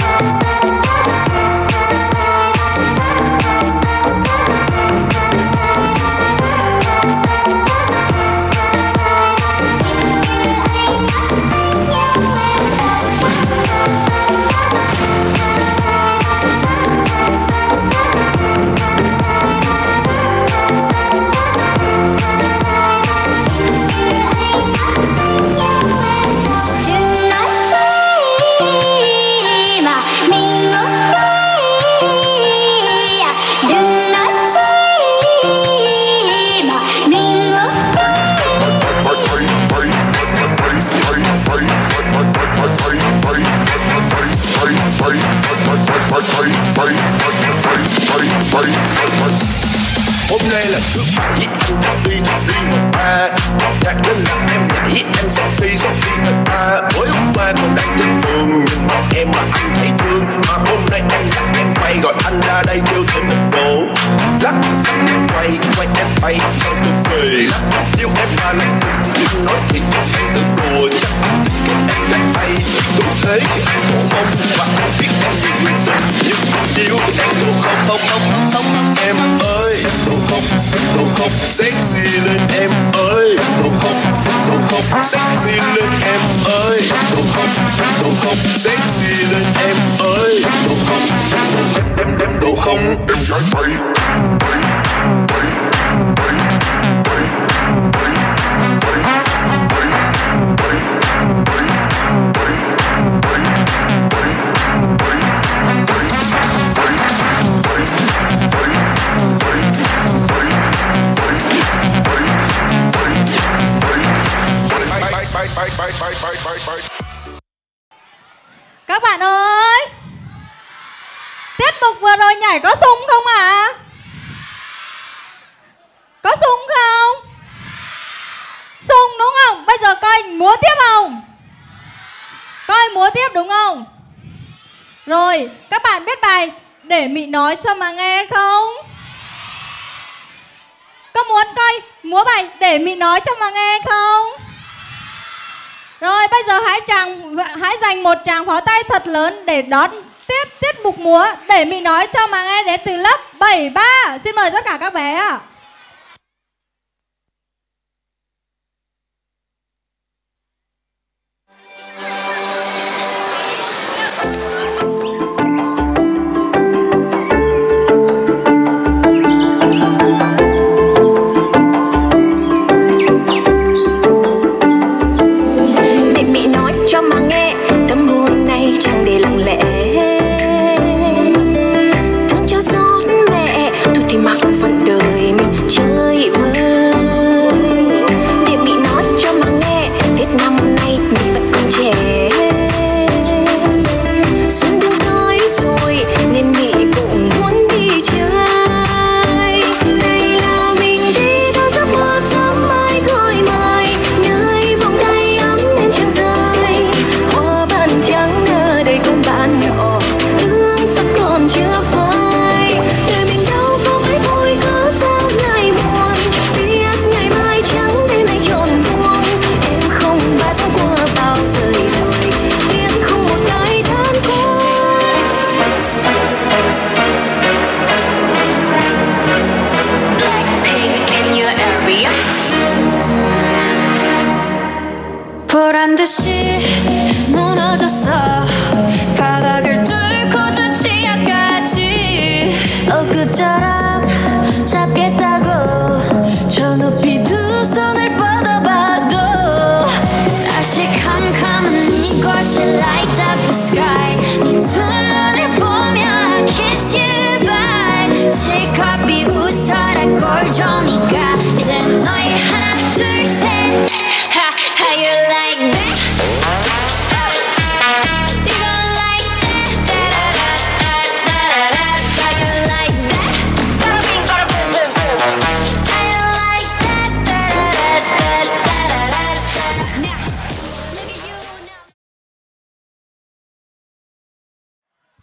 Hôm nay là thứ bảy, anh đã đi đi vào ba. Nhạc đến là em nhảy, em sexy sexy người ta. Mới hôm qua còn đang trên phường, nhìn mặt em mà anh thấy thương. Mà hôm nay anh dắt em bay, gọi anh ra đây kêu thêm một độ. Lắc em quay, quay em bay, sao tôi về lắc. Yêu em mà lại đừng nói thiệt, anh tưởng đùa chắc anh thích cái em lại bay. Đúng thế thì anh đổ mông và anh biết em nhiều người tình. Nhưng yêu thì em đổ không, không, không, không, không. Em ơi, em đổ không, em đổ không, sexy lên em ơi. Đổ không, đổ không, sexy lên em ơi. Đổ không, đổ không, sexy lên em ơi. Đổ không, em em em đổ không, em gái bay, bay, bay, bay, bay, bay, bay, bay, bay, bay, bay, bay, bay, bay, Các bạn ơi, tiết mục vừa rồi nhảy có sung không ạ? À? Có sung không? Sung đúng không? Bây giờ coi múa tiếp không? Coi múa tiếp đúng không? Rồi, các bạn biết bài Để Mị Nói Cho Mà Nghe không? Có muốn coi múa bài Để Mị Nói Cho Mà Nghe không? Rồi bây giờ hãy chàng hãy dành một tràng pháo tay thật lớn để đón tiếp tiết mục múa Để Mị Nói Cho Mà Nghe đến từ lớp bảy ba. Xin mời tất cả các bé ạ. Thương cho gió mẹ, tôi thì mặc phận đời mình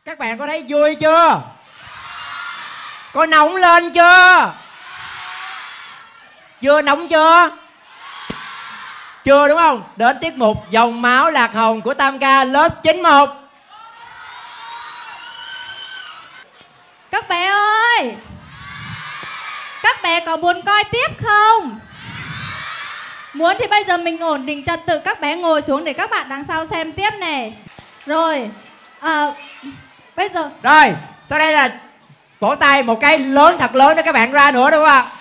Các bạn có thấy vui chưa? Có nóng lên chưa? Chưa nóng chưa? Chưa đúng không? Đến tiết mục Dòng Máu Lạc Hồng của Tam Ca lớp chín một. Các bé ơi, các bé có muốn coi tiếp không? Muốn thì bây giờ mình ổn định trật tự, các bé ngồi xuống để các bạn đằng sau xem tiếp này. Rồi, à, bây giờ Rồi, sau đây là vỗ tay một cái lớn thật lớn để các bạn ra nữa đúng không ạ?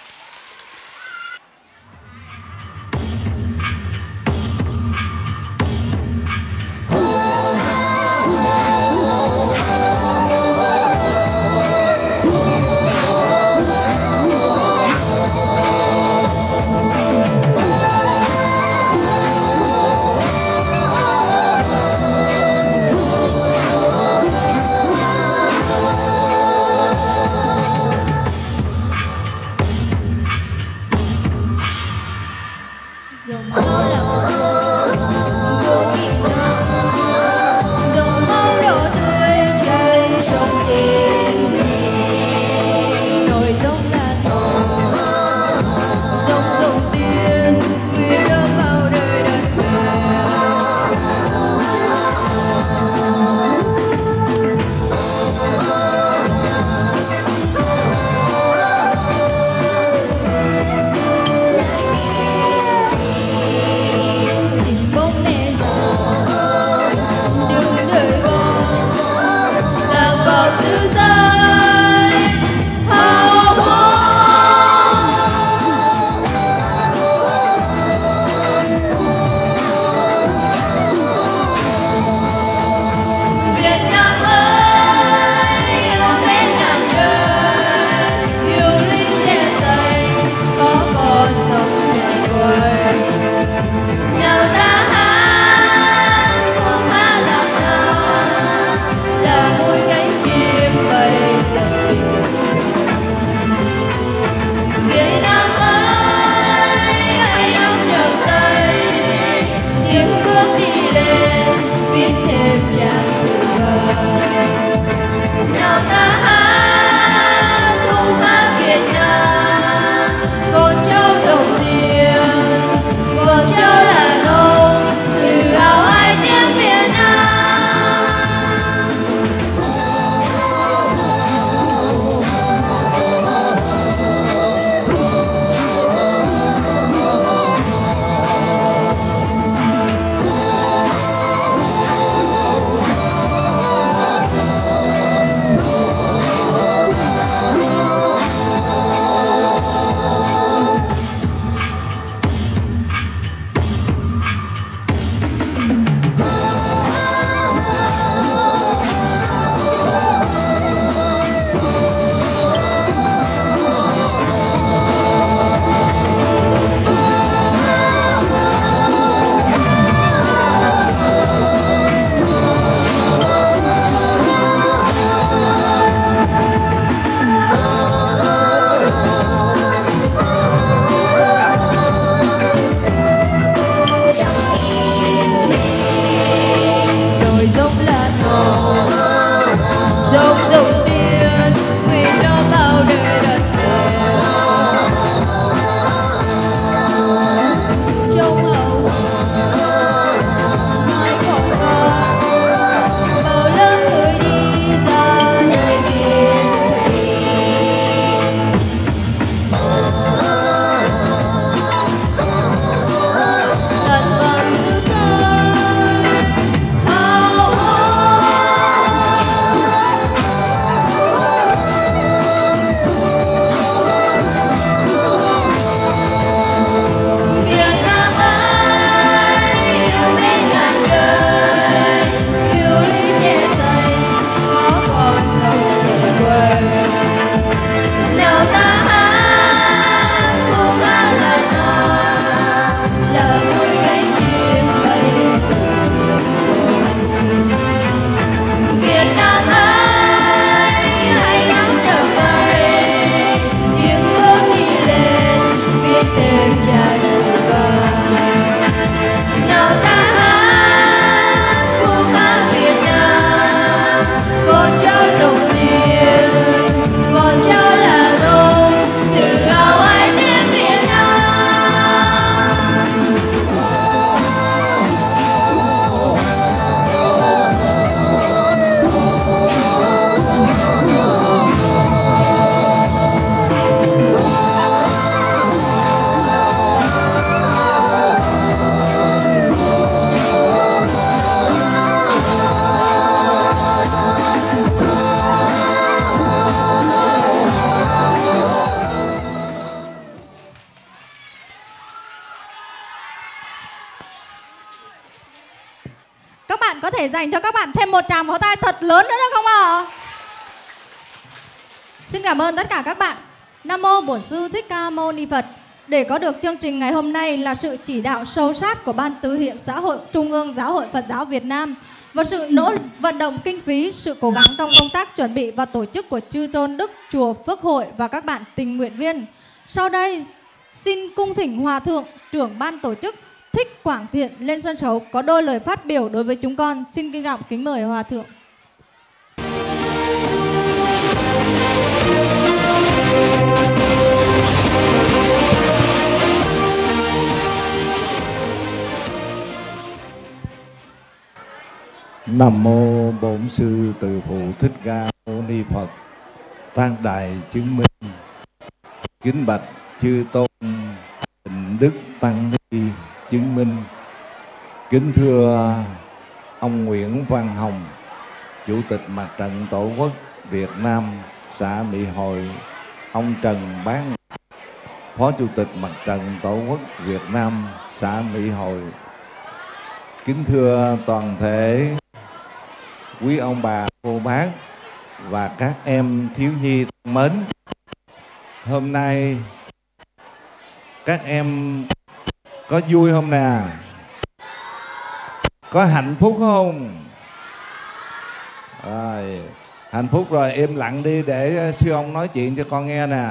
thể dành cho các bạn thêm một tràng pháo tay thật lớn nữa được không ạ? Xin cảm ơn tất cả các bạn. Nam mô Bổn Sư Thích Ca Mâu Ni Phật. Để có được chương trình ngày hôm nay là sự chỉ đạo sâu sát của Ban Từ thiện Xã hội Trung ương Giáo hội Phật giáo Việt Nam và sự nỗ lực vận động kinh phí, sự cố gắng trong công tác chuẩn bị và tổ chức của Chư Tôn Đức Chùa Phước Hội và các bạn tình nguyện viên. Sau đây, xin cung thỉnh Hòa Thượng, trưởng ban tổ chức Thích Quảng Thiện lên sân khấu có đôi lời phát biểu đối với chúng con. Xin kính trọng kính mời Hòa Thượng. Nam mô Bổn Sư Từ Phụ Thích Ca Mâu Ni Phật. Tăng Đại chứng minh, kính bạch chư tôn Tịnh Đức Tăng Ni chứng minh. Kính thưa ông Nguyễn Văn Hồng, Chủ tịch Mặt trận Tổ quốc Việt Nam xã Mỹ Hội, ông Trần Bán, Phó Chủ tịch Mặt trận Tổ quốc Việt Nam xã Mỹ Hội. Kính thưa toàn thể quý ông bà, cô bác và các em thiếu nhi thân mến. Hôm nay các em có vui không nè? Có hạnh phúc không? Rồi, hạnh phúc rồi im lặng đi để sư ông nói chuyện cho con nghe nè.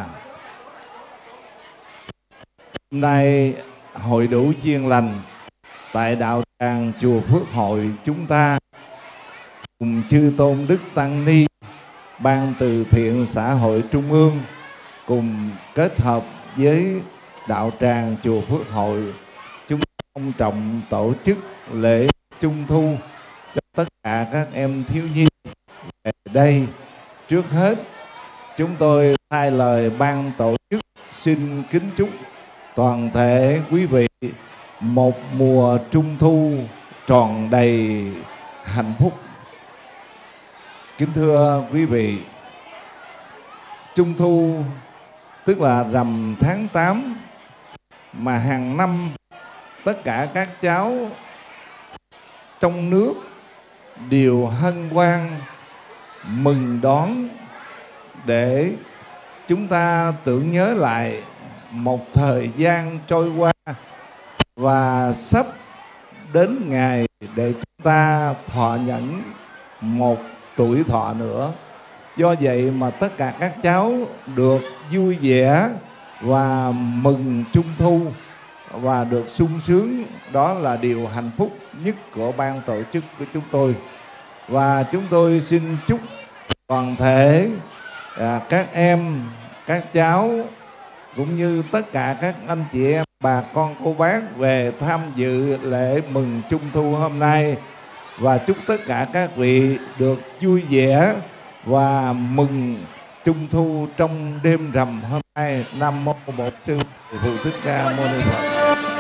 Hôm nay hội đủ duyên lành tại đạo tràng chùa Phước Hội chúng ta cùng chư tôn đức tăng ni, ban từ thiện xã hội trung ương cùng kết hợp với đạo tràng chùa Phước Hội, chúng long trọng tổ chức lễ trung thu cho tất cả các em thiếu nhi về đây. Trước hết chúng tôi thay lời ban tổ chức xin kính chúc toàn thể quý vị một mùa trung thu tròn đầy hạnh phúc. Kính thưa quý vị, trung thu tức là rằm tháng tám mà hàng năm tất cả các cháu trong nước đều hân hoan mừng đón để chúng ta tưởng nhớ lại một thời gian trôi qua và sắp đến ngày để chúng ta thọ nhận một tuổi thọ nữa. Do vậy mà tất cả các cháu được vui vẻ và mừng trung thu và được sung sướng, đó là điều hạnh phúc nhất của ban tổ chức của chúng tôi. Và chúng tôi xin chúc toàn thể à, các em, các cháu cũng như tất cả các anh chị em, bà con cô bác về tham dự lễ mừng trung thu hôm nay, và chúc tất cả các vị được vui vẻ và mừng trung thu trong đêm rằm hôm nay. Nam mô Bổn Sư Phụ Thích Ca Mâu Ni Phật.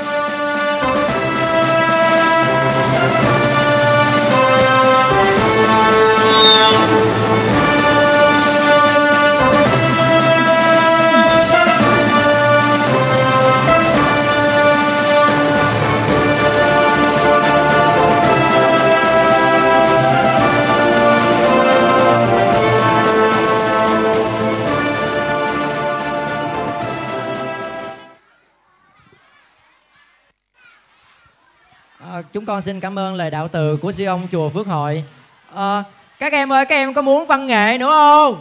Chúng con xin cảm ơn lời đạo từ của sư ông chùa Phước Hội. à, Các em ơi, các em có muốn văn nghệ nữa không?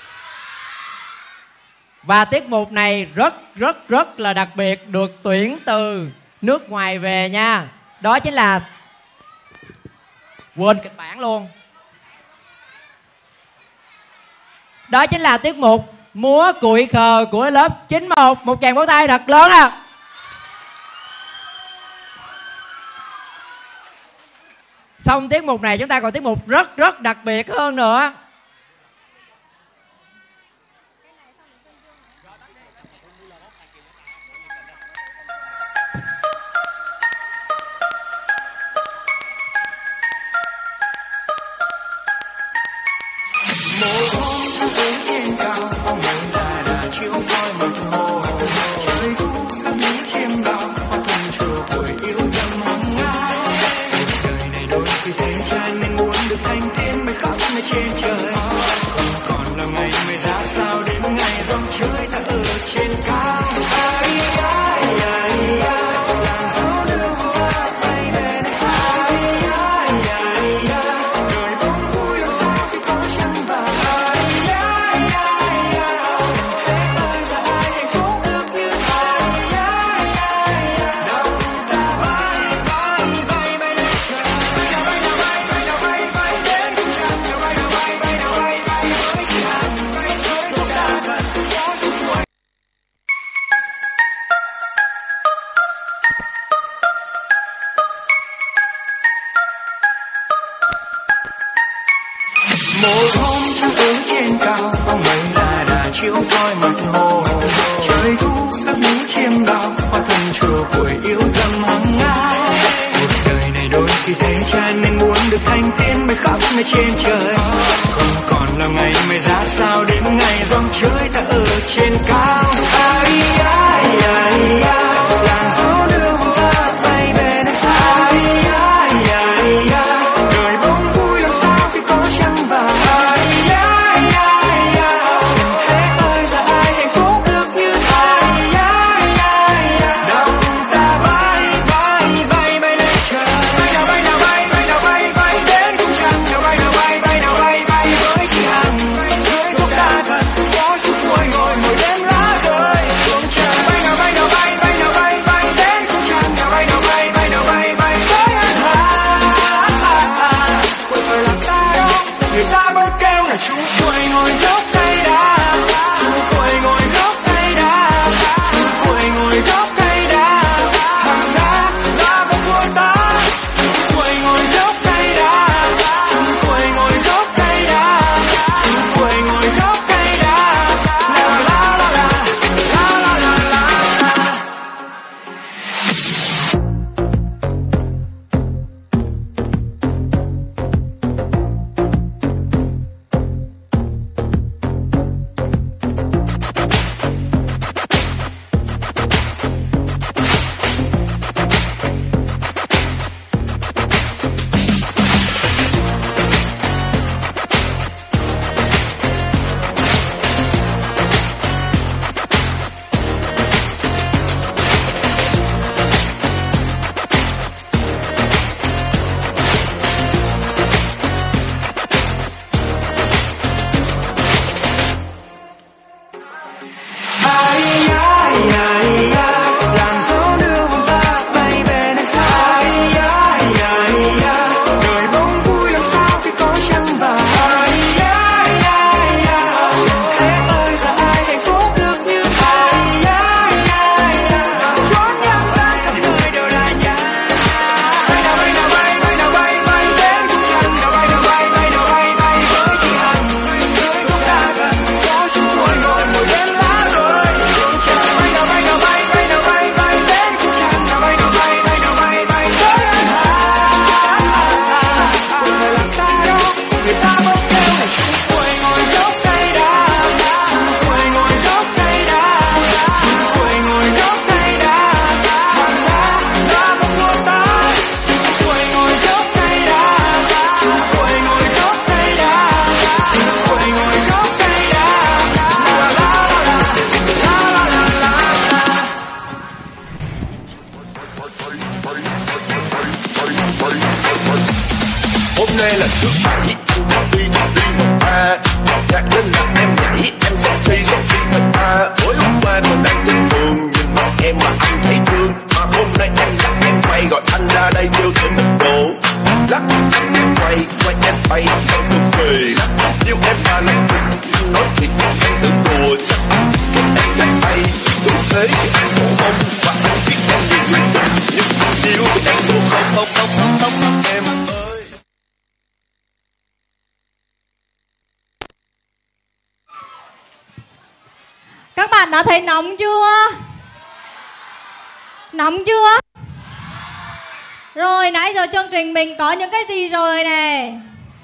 Và tiết mục này rất rất rất là đặc biệt, được tuyển từ nước ngoài về nha. Đó chính là, quên kịch bản luôn, đó chính là tiết mục múa cụi khờ của lớp chín một. Một tràng pháo tay thật lớn à. Xong tiết mục này chúng ta còn tiết mục rất rất đặc biệt hơn nữa. Shining Một hôm trăng ở trên cao, bóng mây là đã chiếu soi mặt hồ. Trời thu giấc ngủ chiêm bao, hoa thân chùa buổi yêu thầm hằng ngày. Cuộc đời này đôi khi thấy chán nên muốn được thành tiên bay khắp nơi trên trời. Không còn là ngày mai ra sao đến ngày giông trời ta ở trên cao. Ai ai ai ai, làm gió đưa vòng ta bay về nơi xa. Ai ai ai ai, đời bỗng vui làm sao khi có trăng vàng. Ai ai ai ai, thế ơi giờ ai hạnh phúc được như ai. Ai ai ai, nào cùng ta bay bay bay bay lên trời. Bay nào bay nào bay, bay nào bay bay đến cung trăng. Nào bay nào bay, bay nào bay bay với chị Hằng. Với thuốc ta thật có chút vui ngồi ngồi đêm lá rơi xuống trời. Bay nào bay nào bay, bay nào bay bay đến cung trăng. Nào bay nào bay, bay nào bay bay với anh Hà. Quên người làm ta đâu, người ta vẫn kêu là chú quầy ngồi gốc cây đa. Chú quầy ngồi gốc cây đa. Chú quầy ngồi gốc cây đa. Hàng đá là một của ta. Chú quầy ngồi gốc cây đa. Chú quầy ngồi gốc cây đa. Chú quầy ngồi gốc cây đa. La la la la la la la la la. Ai ai ai ai, làm gió đưa vòng ta bay về nơi xa. Ai ai ai ai, đời bỗng vui làm sao khi có trăng vàng. Ai ai ai ai, thế ơi giờ ai hạnh phúc được như ai. Ai ai ai, chốn nhân gian khắp nơi đều là nhà. Bay nào bay nào bay, bay nào bay bay đến cung trăng. Nào bay nào bay, bay nào bay bay với chị Hằng. Với thuốc ta gần có chút vui ngồi ngồi đêm lá rơi xuống trời. Bay nào bay nào bay, bay nào bay bay đến cung trăng. Nào bay nào bay, bay nào bay bay với anh Hà. Quên người làm ta đâu, người ta vẫn kêu là chú quầy ngồi gốc cây đa. Chú quầy ngồi gốc cây đa. Chú quầy ngồi gốc cây đa. Hàng đá là một của ta. Chú quầy ngồi gốc cây đa. Chú quầy ngồi gốc cây đa. Chú quầy ngồi gốc cây đa. La la la la la la la la la. Hôm nay là thứ bảy, anh bỏ đi đi vào ba. Nhạc lên là em nhảy, em selfie selfie với ta. Tối hôm qua còn đang trên phường, nhìn mặt em mà anh thấy thương. Mà hôm nay em lắc em quay gọi anh ra đây kêu thêm một độ. Lắc em quay, quay em bay trong cơn phê. Lắc yêu em mà lắc anh nói thiệt em tưởng đùa chắc anh em lắc tay. Đúng thế thì anh cổ mông và anh biết em nhiều người tình. Nhưng anh yêu thì em vô không không không không không không em ơi. Các bạn đã thấy nóng chưa? Nóng chưa? Rồi nãy giờ chương trình mình có những cái gì rồi nè?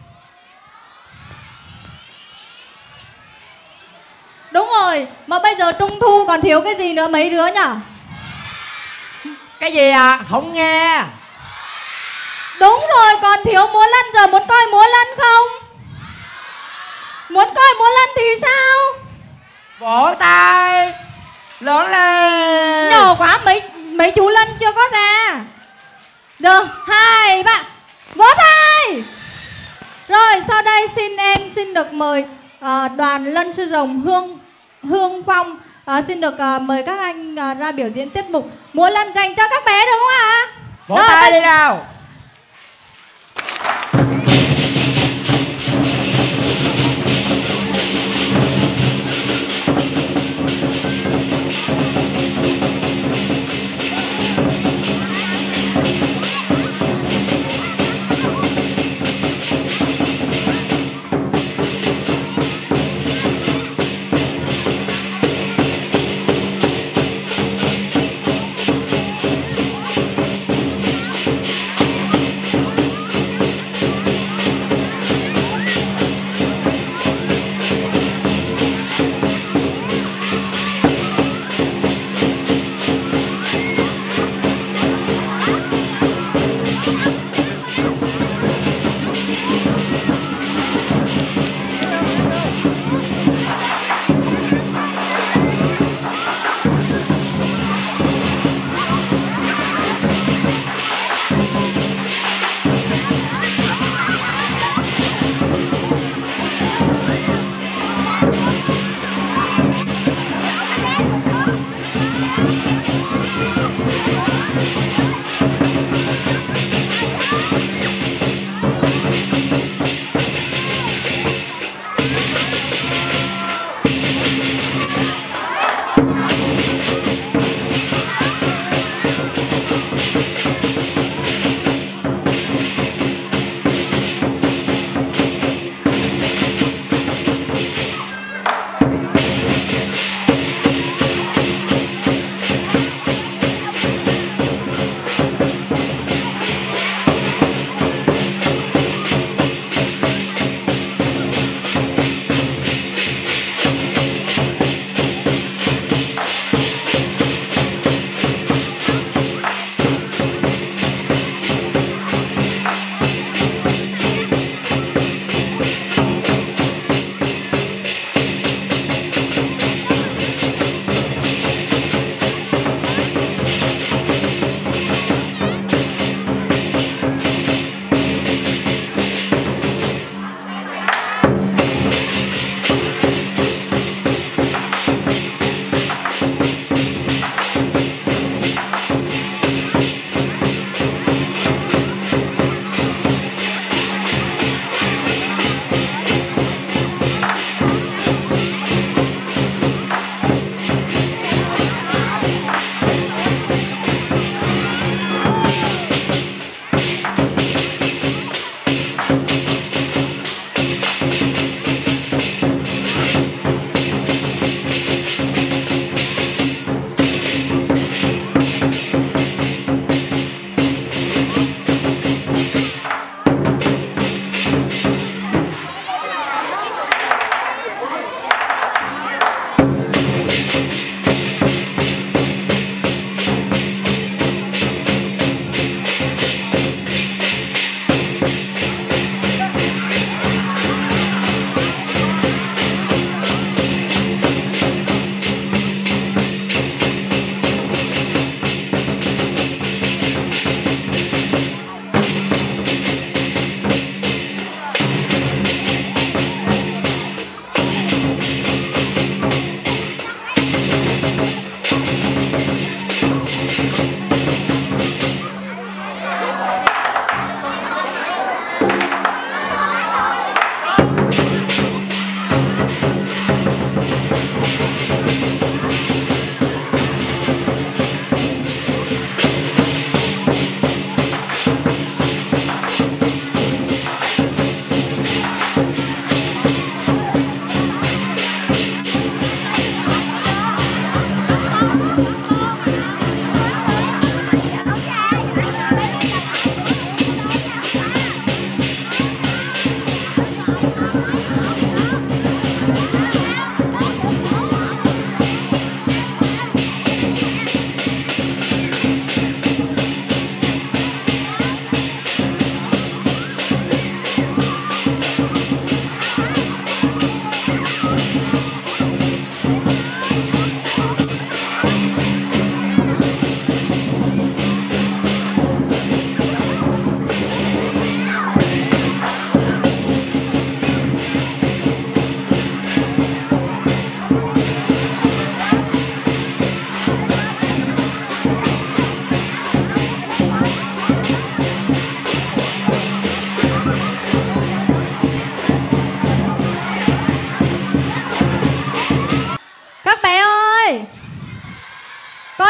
Đúng rồi, mà bây giờ Trung Thu còn thiếu cái gì nữa mấy đứa nhỉ? Cái gì à? Không nghe. Đúng rồi, còn thiếu múa lân. Giờ muốn coi múa lân không? Muốn coi múa lân thì sao? Vỗ tay lớn lên. Nhỏ quá, mấy mấy chú lân chưa có ra. Được, hai, ba, vỗ tay. Rồi sau đây xin em xin được mời à, đoàn lân sư rồng Hương Hương Phong à, xin được à, mời các anh à, ra biểu diễn tiết mục múa lân dành cho các bé được không ạ? Vỗ tay đi nào.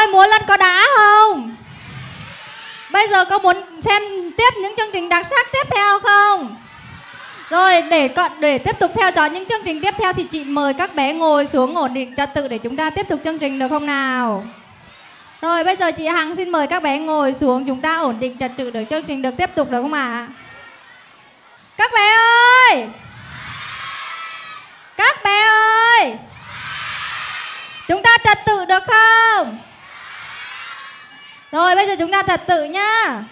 Ơi, múa lân có đá không? Bây giờ có muốn xem tiếp những chương trình đặc sắc tiếp theo không? Rồi, để để tiếp tục theo dõi những chương trình tiếp theo thì chị mời các bé ngồi xuống ổn định trật tự để chúng ta tiếp tục chương trình được không nào? Rồi, bây giờ chị Hằng xin mời các bé ngồi xuống, chúng ta ổn định trật tự để chương trình được tiếp tục được không ạ? Các bé ơi! Các bé ơi! Chúng ta trật tự được không? Rồi, bây giờ chúng ta trật tự nhá.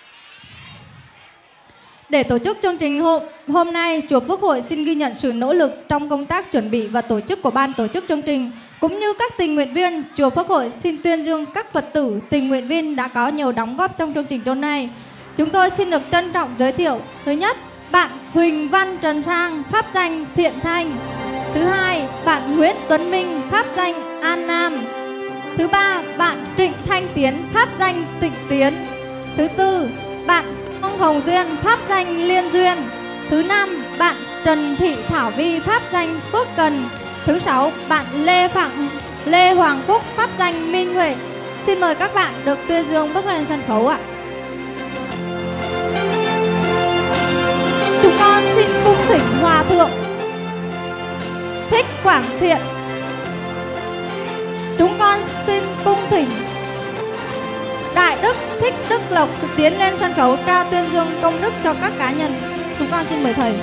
Để tổ chức chương trình hôm, hôm nay, Chùa Phước Hội xin ghi nhận sự nỗ lực trong công tác chuẩn bị và tổ chức của ban tổ chức chương trình, cũng như các tình nguyện viên. Chùa Phước Hội xin tuyên dương các Phật tử, tình nguyện viên đã có nhiều đóng góp trong chương trình hôm nay. Chúng tôi xin được trân trọng giới thiệu. Thứ nhất, bạn Huỳnh Văn Trần Sang, pháp danh Thiện Thanh. Thứ hai, bạn Nguyễn Tuấn Minh, pháp danh An Nam. Thứ ba, bạn Trịnh Thanh Tiến, pháp danh Tịnh Tiến. Thứ tư, bạn Ông Hồng Duyên, pháp danh Liên Duyên. Thứ năm, bạn Trần Thị Thảo Vi, pháp danh Phước Cần. Thứ sáu, bạn Lê Phạm Lê Hoàng Phúc, pháp danh Minh Huệ. Xin mời các bạn được tuyên dương bước lên sân khấu ạ. Chúng con xin cung thỉnh Hòa Thượng Thích Quảng Thiện. Chúng con xin cung thỉnh Đại Đức Thích Đức Lộc tiến lên sân khấu trao tuyên dương công đức cho các cá nhân. Chúng con xin mời thầy.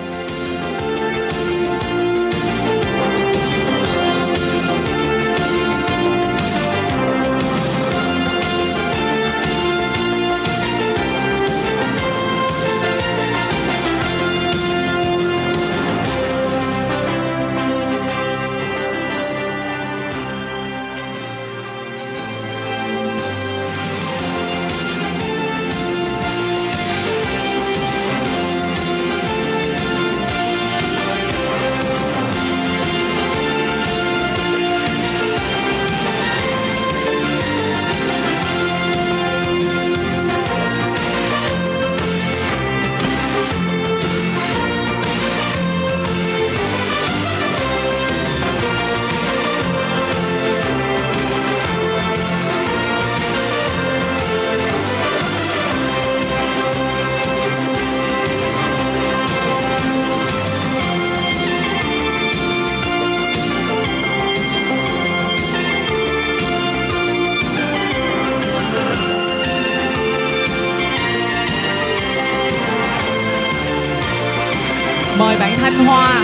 Mời bạn Thanh Hoa.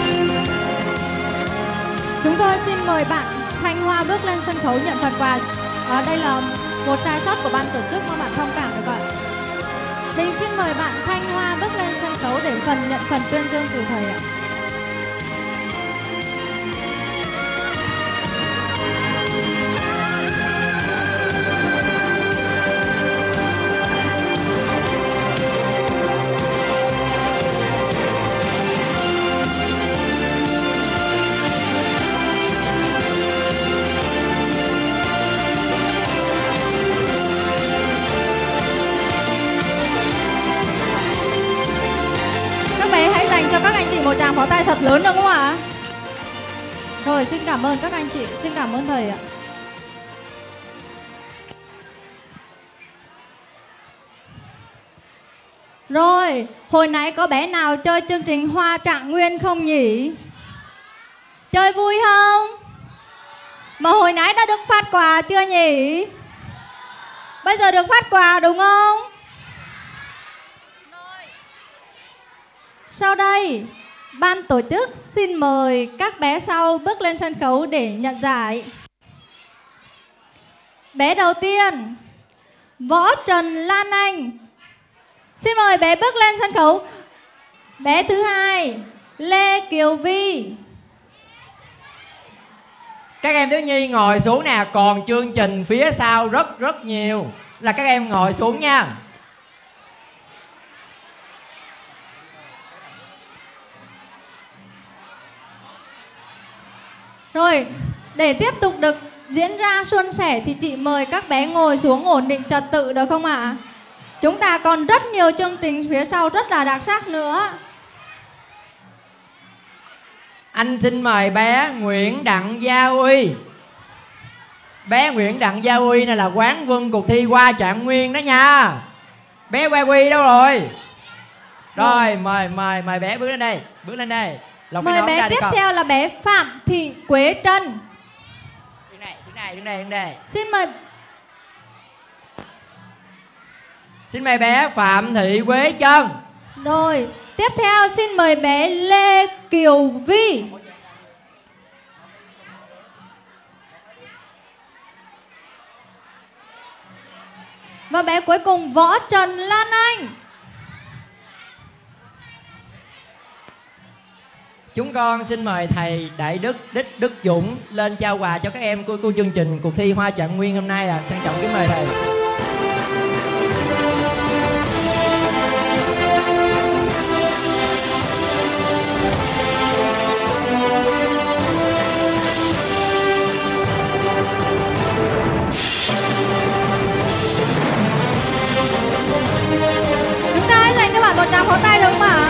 Chúng tôi xin mời bạn Thanh Hoa bước lên sân khấu nhận phần quà. Ở đây là một sai sót của ban tổ chức, mong bạn thông cảm được ạ. Mình xin mời bạn Thanh Hoa bước lên sân khấu để phần nhận phần tuyên dương từ thầy ạ. Cho các anh chị một tràng pháo tay thật lớn được không ạ? Rồi, xin cảm ơn các anh chị, xin cảm ơn thầy ạ. Rồi, hồi nãy có bé nào chơi chương trình Hoa Trạng Nguyên không nhỉ? Chơi vui không? Mà hồi nãy đã được phát quà chưa nhỉ? Bây giờ được phát quà đúng không? Sau đây, ban tổ chức xin mời các bé sau bước lên sân khấu để nhận giải. Bé đầu tiên, Võ Trần Lan Anh. Xin mời bé bước lên sân khấu. Bé thứ hai, Lê Kiều Vi. Các em thiếu nhi ngồi xuống nè, còn chương trình phía sau rất rất nhiều. Là các em ngồi xuống nha. Rồi, để tiếp tục được diễn ra suôn sẻ thì chị mời các bé ngồi xuống ổn định trật tự được không ạ? Chúng ta còn rất nhiều chương trình phía sau rất là đặc sắc nữa. Anh xin mời bé Nguyễn Đặng Gia Uy. Bé Nguyễn Đặng Gia Uy này là quán quân cuộc thi Hoa Trạng Nguyên đó nha. Bé Hoa Uy đâu rồi? Rồi mời mời mời bé bước lên đây, bước lên đây. Lọc mời bé tiếp theo là bé Phạm Thị Quế Trân. Đứng này, đứng này, đứng đây, đứng đây. Xin mời. Xin mời bé Phạm Thị Quế Trân. Rồi, tiếp theo xin mời bé Lê Kiều Vi. Và bé cuối cùng Võ Trần Lan Anh. Chúng con xin mời thầy Đại Đức Đích Đức Dũng lên trao quà cho các em của, của chương trình cuộc thi Hoa Trạng Nguyên hôm nay. À, trân trọng kính mời thầy. Chúng ta hãy dành cho bạn một tràng pháo tay được không ạ?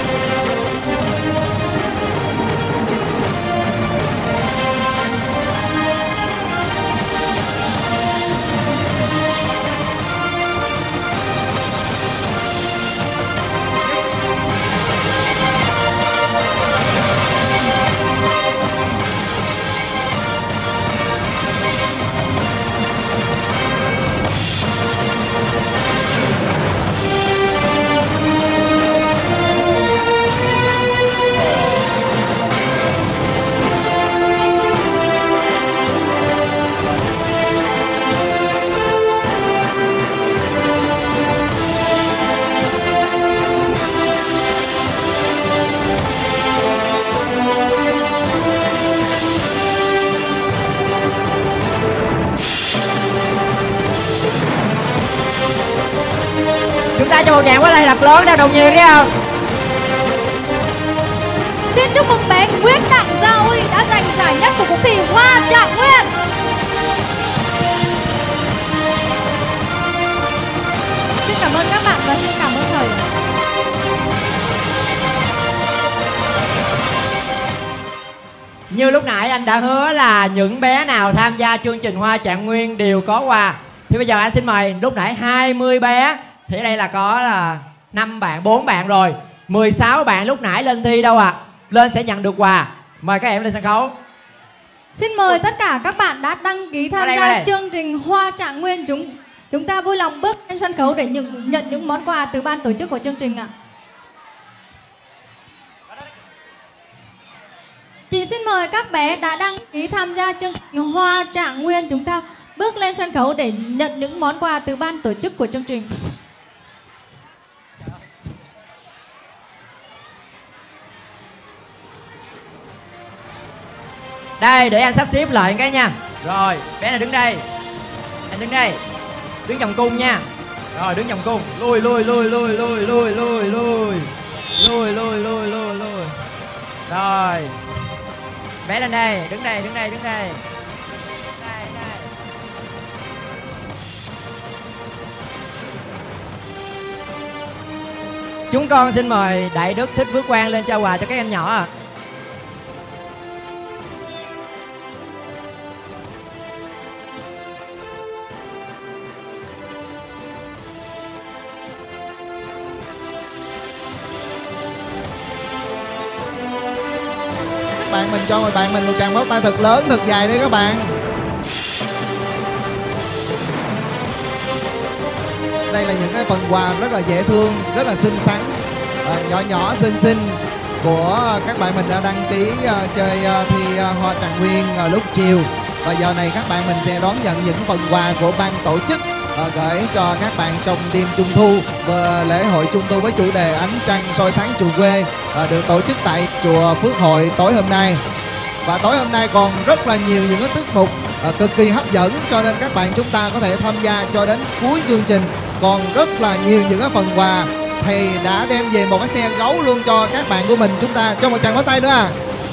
Chúng ta cho một tràng pháo tay thật lớn ra đồng nhiên thấy không? Xin chúc mừng bé Nguyễn Đặng Gia Uy đã giành giải nhất của cuộc thi Hoa Trạng Nguyên. Xin cảm ơn các bạn và xin cảm ơn thầy. Như lúc nãy anh đã hứa là những bé nào tham gia chương trình Hoa Trạng Nguyên đều có quà. Thì bây giờ anh xin mời, lúc nãy hai mươi bé, thì ở đây là có là năm bạn, bốn bạn rồi. mười sáu bạn lúc nãy lên thi đâu ạ? À? Lên sẽ nhận được quà. Mời các em lên sân khấu. Xin mời tất cả các bạn đã đăng ký tham đây, gia chương trình Hoa Trạng Nguyên. Chúng chúng ta vui lòng bước lên sân khấu để nhận, nhận những món quà từ ban tổ chức của chương trình ạ. Chị xin mời các bé đã đăng ký tham gia chương trình Hoa Trạng Nguyên. Chúng ta bước lên sân khấu để nhận những món quà từ ban tổ chức của chương trình. Đây, để anh sắp xếp lại cái nha. Rồi, bé này đứng đây. Anh đứng đây. Đứng vòng cung nha. Rồi, đứng vòng cung. Lui, lui, lui, lui, lui, lui, lui, lui. Lui, lui, lui, lui, lui. Rồi. Bé lên đây, đứng đây, đứng đây, đứng đây. Đây, đây. Chúng con xin mời Đại Đức Thích Phước Quang lên trao quà cho các em nhỏ ạ. À. Bạn mình cho mọi bạn mình một tràng pháo tay thật lớn, thật dài đi các bạn. Đây là những cái phần quà rất là dễ thương, rất là xinh xắn, à, nhỏ nhỏ xinh xinh của các bạn mình đã đăng ký uh, chơi uh, thi uh, Hoa Trạng Nguyên uh, lúc chiều. Và giờ này các bạn mình sẽ đón nhận những phần quà của ban tổ chức uh, gửi cho các bạn trong đêm Trung Thu và lễ hội Trung Thu với chủ đề Ánh Trăng soi sáng chùa quê uh, được tổ chức tại chùa Phước Hội tối hôm nay. Và tối hôm nay còn rất là nhiều những cái tiết mục uh, cực kỳ hấp dẫn, cho nên các bạn chúng ta có thể tham gia cho đến cuối chương trình. Còn rất là nhiều những cái phần quà. Thầy đã đem về một cái xe gấu luôn cho các bạn của mình. Chúng ta cho một tràng pháo tay nữa à.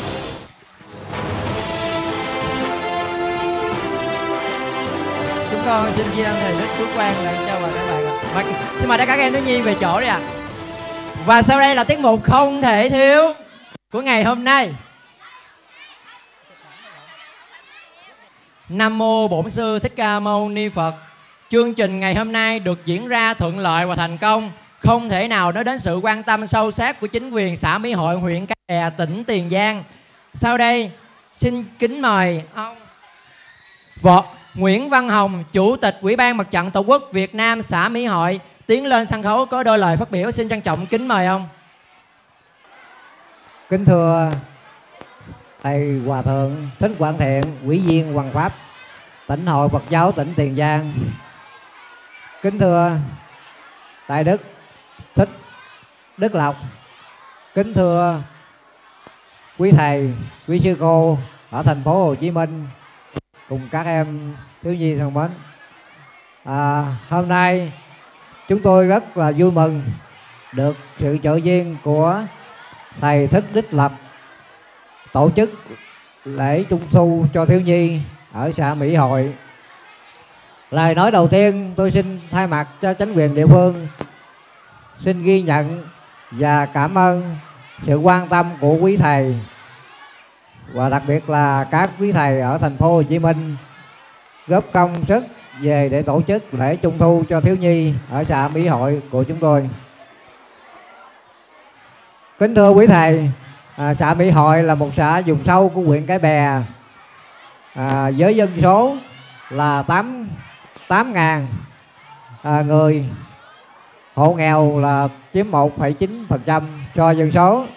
Chúng con xin tri ân thầy Đức Phước Quang đã trao quà các bạn ạ. Xin mời tất cả các em thiếu nhi về chỗ đi ạ. À. Và sau đây là tiết mục không thể thiếu của ngày hôm nay. Nam mô Bổn Sư Thích Ca Mâu Ni Phật. Chương trình ngày hôm nay được diễn ra thuận lợi và thành công, không thể nào nói đến sự quan tâm sâu sát của chính quyền xã Mỹ Hội, huyện Cái Bè, tỉnh Tiền Giang. Sau đây xin kính mời ông Võ Nguyễn Văn Hồng, Chủ tịch Ủy ban Mặt trận Tổ quốc Việt Nam xã Mỹ Hội tiến lên sân khấu có đôi lời phát biểu. Xin trân trọng kính mời ông. Kính thưa Thầy Hòa Thượng Thích Quảng Thiện, Ủy viên Hoàng Pháp Tỉnh Hội Phật giáo tỉnh Tiền Giang. Kính thưa Đại Đức Thích Đức Lộc. Kính thưa quý thầy, quý sư cô ở thành phố Hồ Chí Minh cùng các em thiếu nhi thân mến. À, hôm nay chúng tôi rất là vui mừng được sự trợ duyên của thầy Thích Đức Lập tổ chức lễ Trung thu cho thiếu nhi ở xã Mỹ Hội. Lời nói đầu tiên tôi xin thay mặt cho chính quyền địa phương xin ghi nhận và cảm ơn sự quan tâm của quý thầy, và đặc biệt là các quý thầy ở thành phố Hồ Chí Minh góp công sức về để tổ chức lễ Trung thu cho thiếu nhi ở xã Mỹ Hội của chúng tôi. Kính thưa quý thầy, à, xã Mỹ Hội là một xã vùng sâu của huyện Cái Bè, à, với dân số là tám ngàn à, người, hộ nghèo là chiếm một phẩy chín phần trăm cho dân số.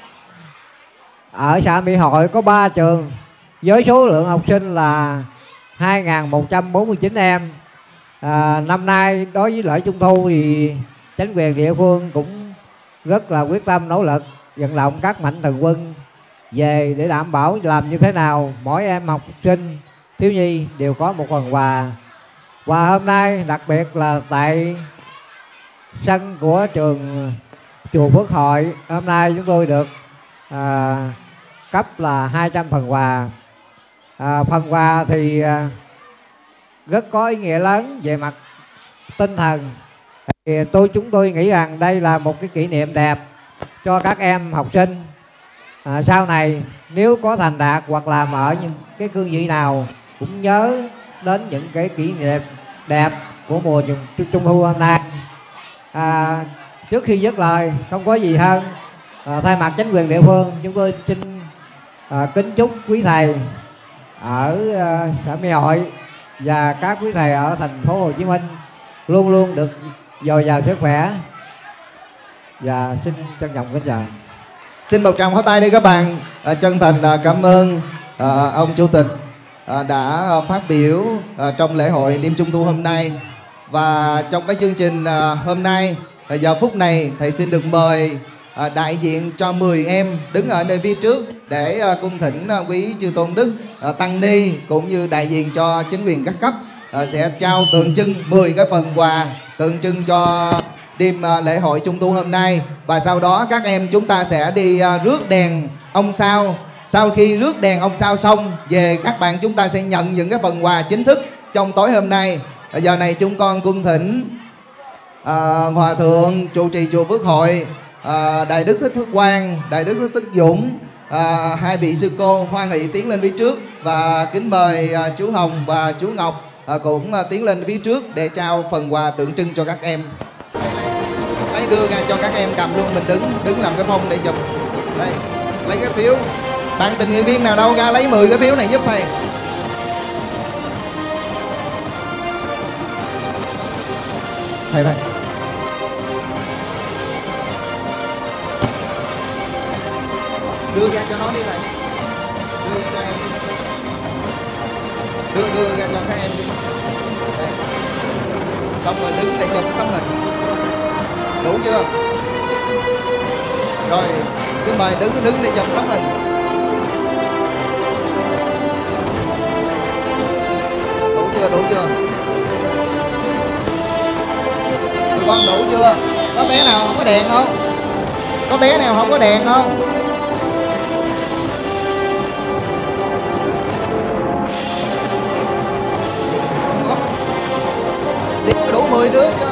Ở xã Mỹ Hội có ba trường với số lượng học sinh là hai nghìn một trăm bốn mươi chín em. À, năm nay đối với lễ Trung thu thì chính quyền địa phương cũng rất là quyết tâm nỗ lực vận động các mạnh thường quân về để đảm bảo làm như thế nào mỗi em học sinh thiếu nhi đều có một phần quà. Và hôm nay đặc biệt là tại sân của trường chùa Phước Hội, hôm nay chúng tôi được à, cấp là hai trăm phần quà. À, phần quà thì à, rất có ý nghĩa lớn về mặt tinh thần. Thì tôi chúng tôi nghĩ rằng đây là một cái kỷ niệm đẹp cho các em học sinh. À, sau này nếu có thành đạt hoặc làm ở những cái cương vị nào cũng nhớ đến những cái kỷ niệm đẹp của mùa trung, trung thu hôm nay. À, trước khi dứt lời không có gì hơn, à, thay mặt chính quyền địa phương chúng tôi xin à, kính chúc quý thầy ở à, xã Mỹ Hội và các quý thầy ở thành phố Hồ Chí Minh luôn luôn được dồi dào sức khỏe. Và xin trân trọng kính chào. Xin một tràng pháo tay đi các bạn. À, chân thành à, cảm ơn à, ông Chủ tịch à, đã phát biểu à, trong lễ hội đêm Trung thu hôm nay. Và trong cái chương trình à, hôm nay, à, giờ phút này thầy xin được mời à, đại diện cho mười em đứng ở nơi phía trước để à, cung thỉnh à, quý chư tôn đức à, tăng ni cũng như đại diện cho chính quyền các cấp à, sẽ trao tượng trưng mười cái phần quà tượng trưng cho đêm uh, lễ hội Trung thu hôm nay. Và sau đó các em chúng ta sẽ đi uh, rước đèn ông sao. Sau khi rước đèn ông sao xong, về các bạn chúng ta sẽ nhận những cái phần quà chính thức trong tối hôm nay. Ở giờ này chúng con cung thỉnh uh, Hòa Thượng trụ trì chùa Phước Hội, uh, Đại Đức Thích Phước Quang, Đại Đức Thích Tức Dũng, uh, hai vị sư cô hoan hỷ tiến lên phía trước. Và kính mời uh, chú Hồng và chú Ngọc uh, cũng uh, tiến lên phía trước để trao phần quà tượng trưng cho các em. Lấy đưa ra cho các em cầm luôn, mình đứng đứng làm cái phong để chụp. Đây, lấy cái phiếu. Bạn tình nguyện viên nào đâu ra lấy mười cái phiếu này giúp thầy. Thầy thầy. Đưa ra cho nó đi thầy. Đưa ra cho em đi. Đưa đưa ra cho các em đi. Đây. Xong rồi đứng để chụp tấm hình. Đủ chưa? Rồi, xin mời đứng đứng để chụp tấm hình. Đủ chưa? Đủ chưa? Tụi con đủ chưa? Có bé nào không có đèn không? Có bé nào không có đèn không? Có. Đủ mười đứa chưa?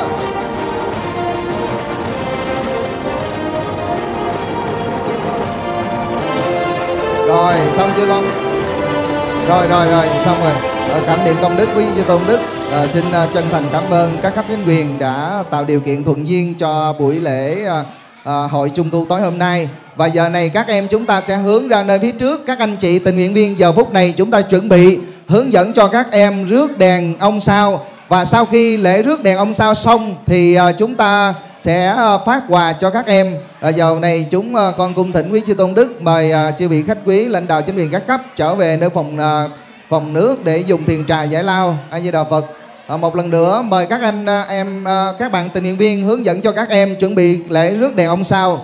Rồi, xong chưa con? Rồi, rồi, rồi, xong rồi. À, cảm niệm công đức quý chư tôn đức. À, xin à, chân thành cảm ơn các cấp chính quyền đã tạo điều kiện thuận duyên cho buổi lễ à, à, hội trung thu tối hôm nay. Và giờ này các em chúng ta sẽ hướng ra nơi phía trước. Các anh chị tình nguyện viên giờ phút này chúng ta chuẩn bị hướng dẫn cho các em rước đèn ông sao. Và sau khi lễ rước đèn ông sao xong thì à, chúng ta sẽ à, phát quà cho các em. À, giờ này chúng à, con cung thỉnh quý chư tôn đức mời à, chư vị khách quý lãnh đạo chính quyền các cấp trở về nơi phòng à, phòng nước để dùng thiền trà giải lao. A Di Đà Phật. À, một lần nữa mời các anh à, em à, các bạn tình nguyện viên hướng dẫn cho các em chuẩn bị lễ rước đèn ông sao.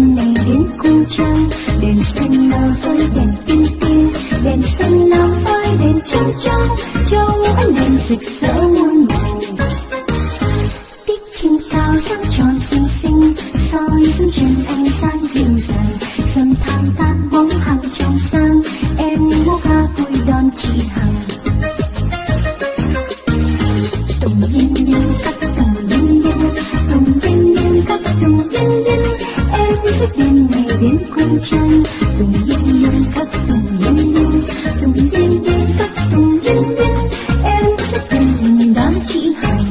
đèn xanh nở với đèn tinh tinh, đèn xanh nở với đèn trăng trăng trong ánh đèn rực rỡ muôn màu. Tiết trên cao sáng tròn xinh xinh soi xuống chân ánh sáng dịu dàng, dầm thang tan bóng hàng trong sáng, em múa ca vui đón chị Hằng. Tùng yên yên các tùng yên yên, tùng yên yên các tùng yên yên, em sẽ đêm ngày đến cung trăng. Tùng yên yên các tùng yên yên, tùng yên yên các tùng yên yên, em sẽ đêm đón chị Hằng.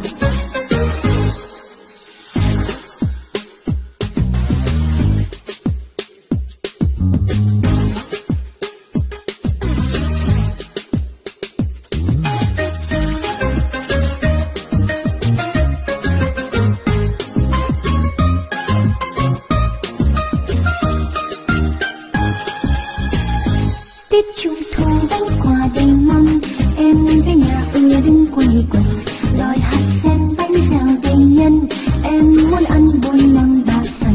Tết Trung thu bánh quà đầy mâm, em về nhà ưa đứng quây quần, đòi hạt sen bánh dẻo đầy nhân, em muốn ăn bốn năm ba phần.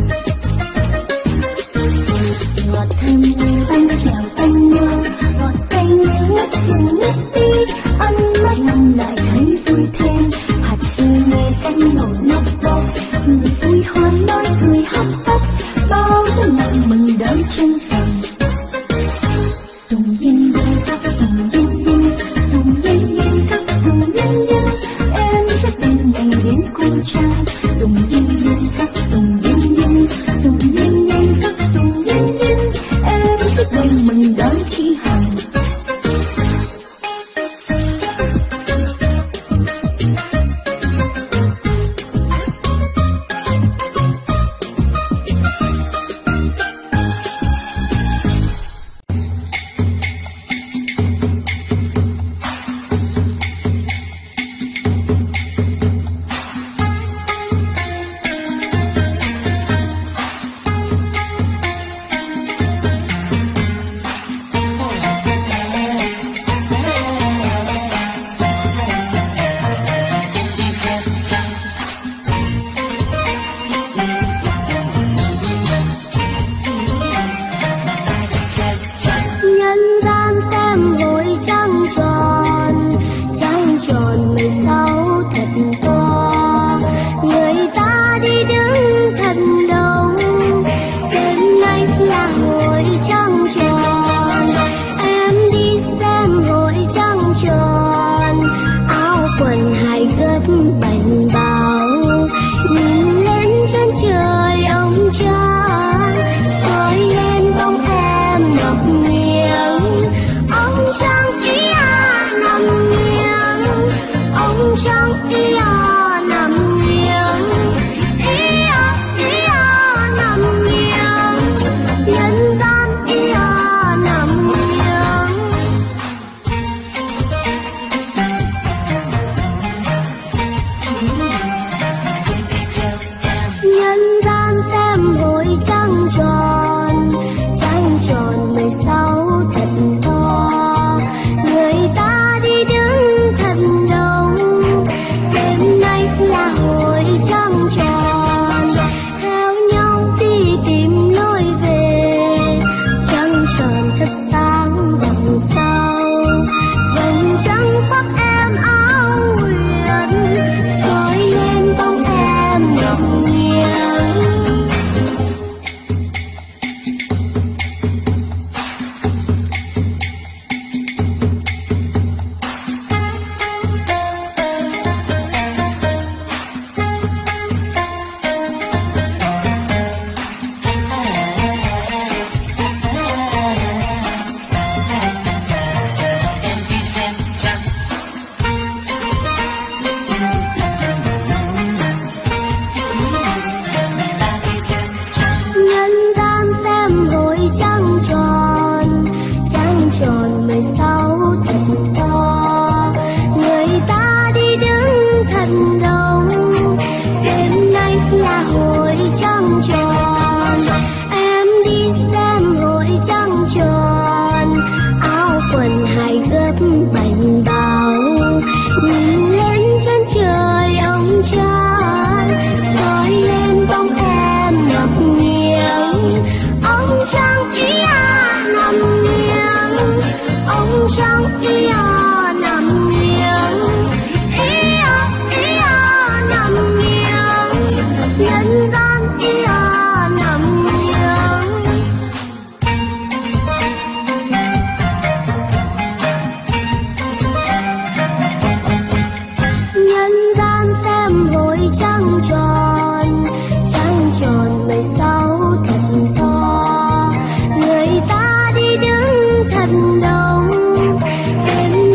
Ngọt thơm như bánh dẻo anh nhớ, ngọt cay như ngất gừng ngất đi, ăn mất năm lại thấy vui thêm. Hạt dưa nghe canh nổ nóc bột, người vui hoan nói cười hấp tấp, bao nhiêu năm mừng đón trăng rằm. Tùng yên yên các tùng yên yên, tùng yên yên các trắng ý à nằm nghiêng, ý à ý à nằm nghiêng, nhân gian ý à nằm nghiêng. Nhân gian xem hồi trăng tròn, trăng tròn mười sáu thật to, người ta đi đứng thật đông, đêm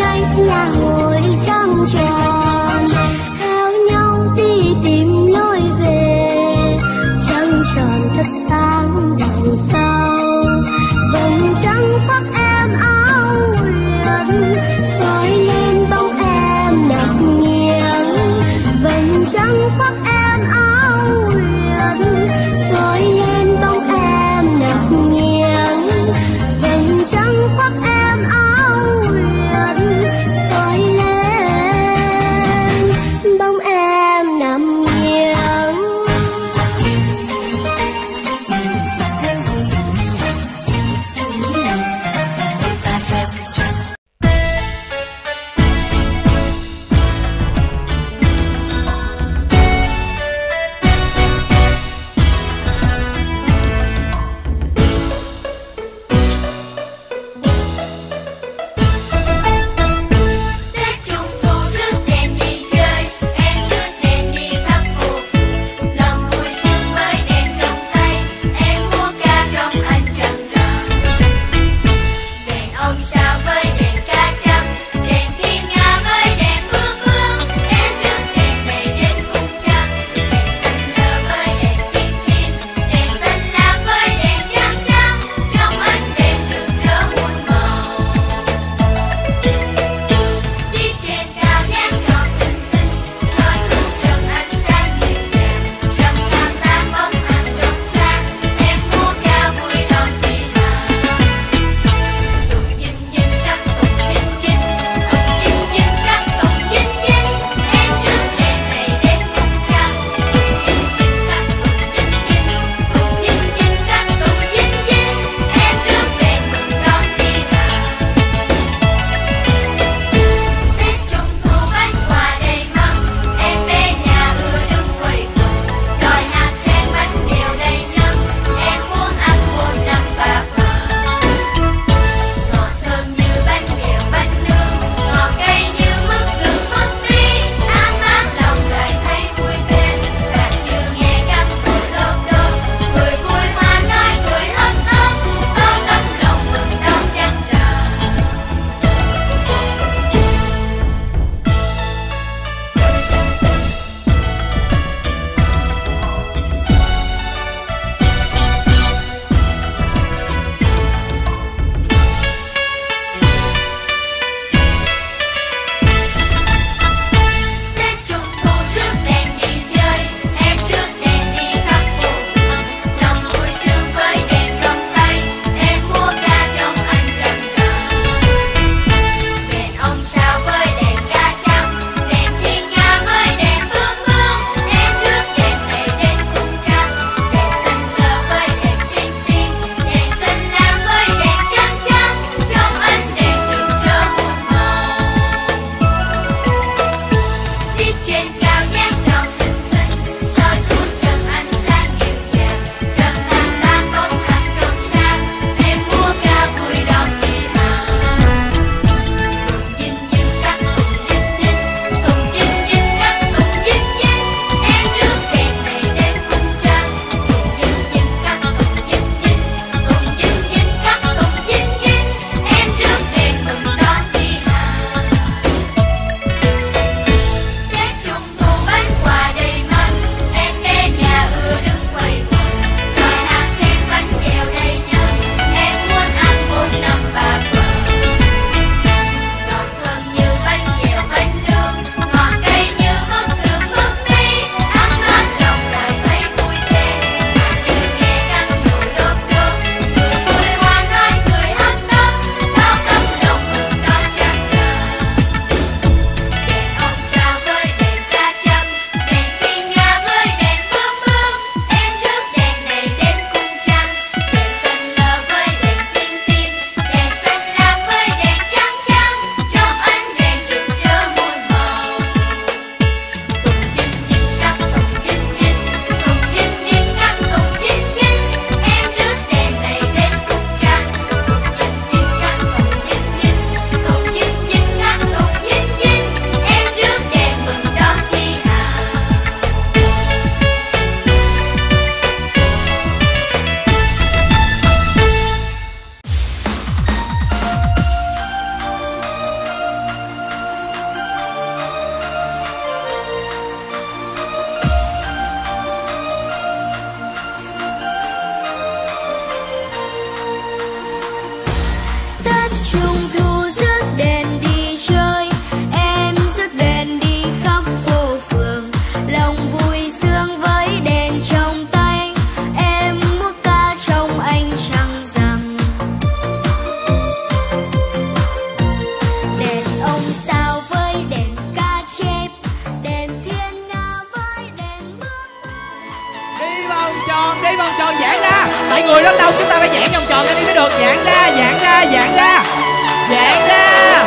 người rất đông, chúng ta phải giãn vòng tròn ra đi mới được. Giãn ra, giãn ra, giãn ra, giãn ra,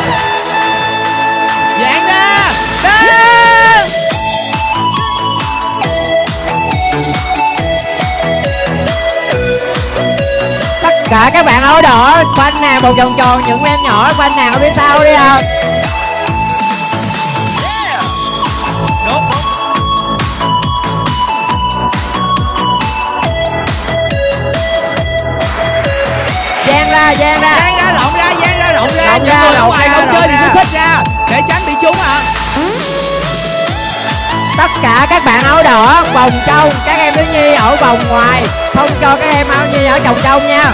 giãn ra. Lên. Tất cả các bạn áo đỏ quanh hàng một vòng tròn, những em nhỏ quanh hàng ở phía sau đi ạ. Đúng, đúng. Dang ra, dang ra, Dang ra, rộng ra, dang ra, rộng ra. Rộng Những ra, người ở rộng ngoài ra, không rộng chơi thì ra. sẽ xích ra để tránh bị trúng ạ. Tất cả các bạn áo đỏ vòng trong, các em thiếu nhi ở vòng ngoài, không cho các em áo nhi ở vòng trong nha.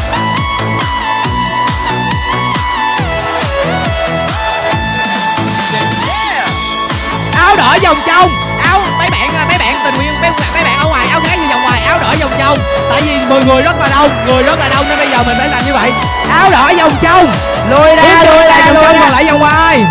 Áo đỏ vòng trong, áo mấy bạn mấy bạn tình nguyện mấy, mấy bạn ở ngoài áo khác như vòng ngoài, áo đỏ vòng trong. Tại vì mười người rất là đông, người rất là đông nên bây giờ mình phải làm như vậy. Áo đỏ vòng trong, Lùi ra, lùi ra, vòng lùi trong ra. còn lại vòng ngoài.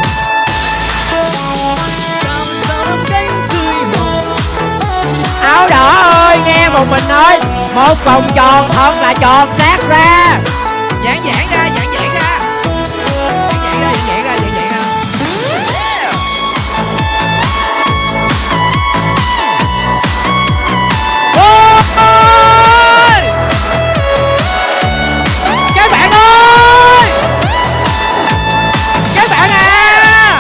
Áo đỏ ơi, nghe một mình nói, một vòng tròn thật là tròn sát ra. Giãn giãn ra, giãn giãn ra, giãn giãn ra, giãn giãn ra, giãn giãn ra. Ôi! Các bạn ơi! Các bạn à!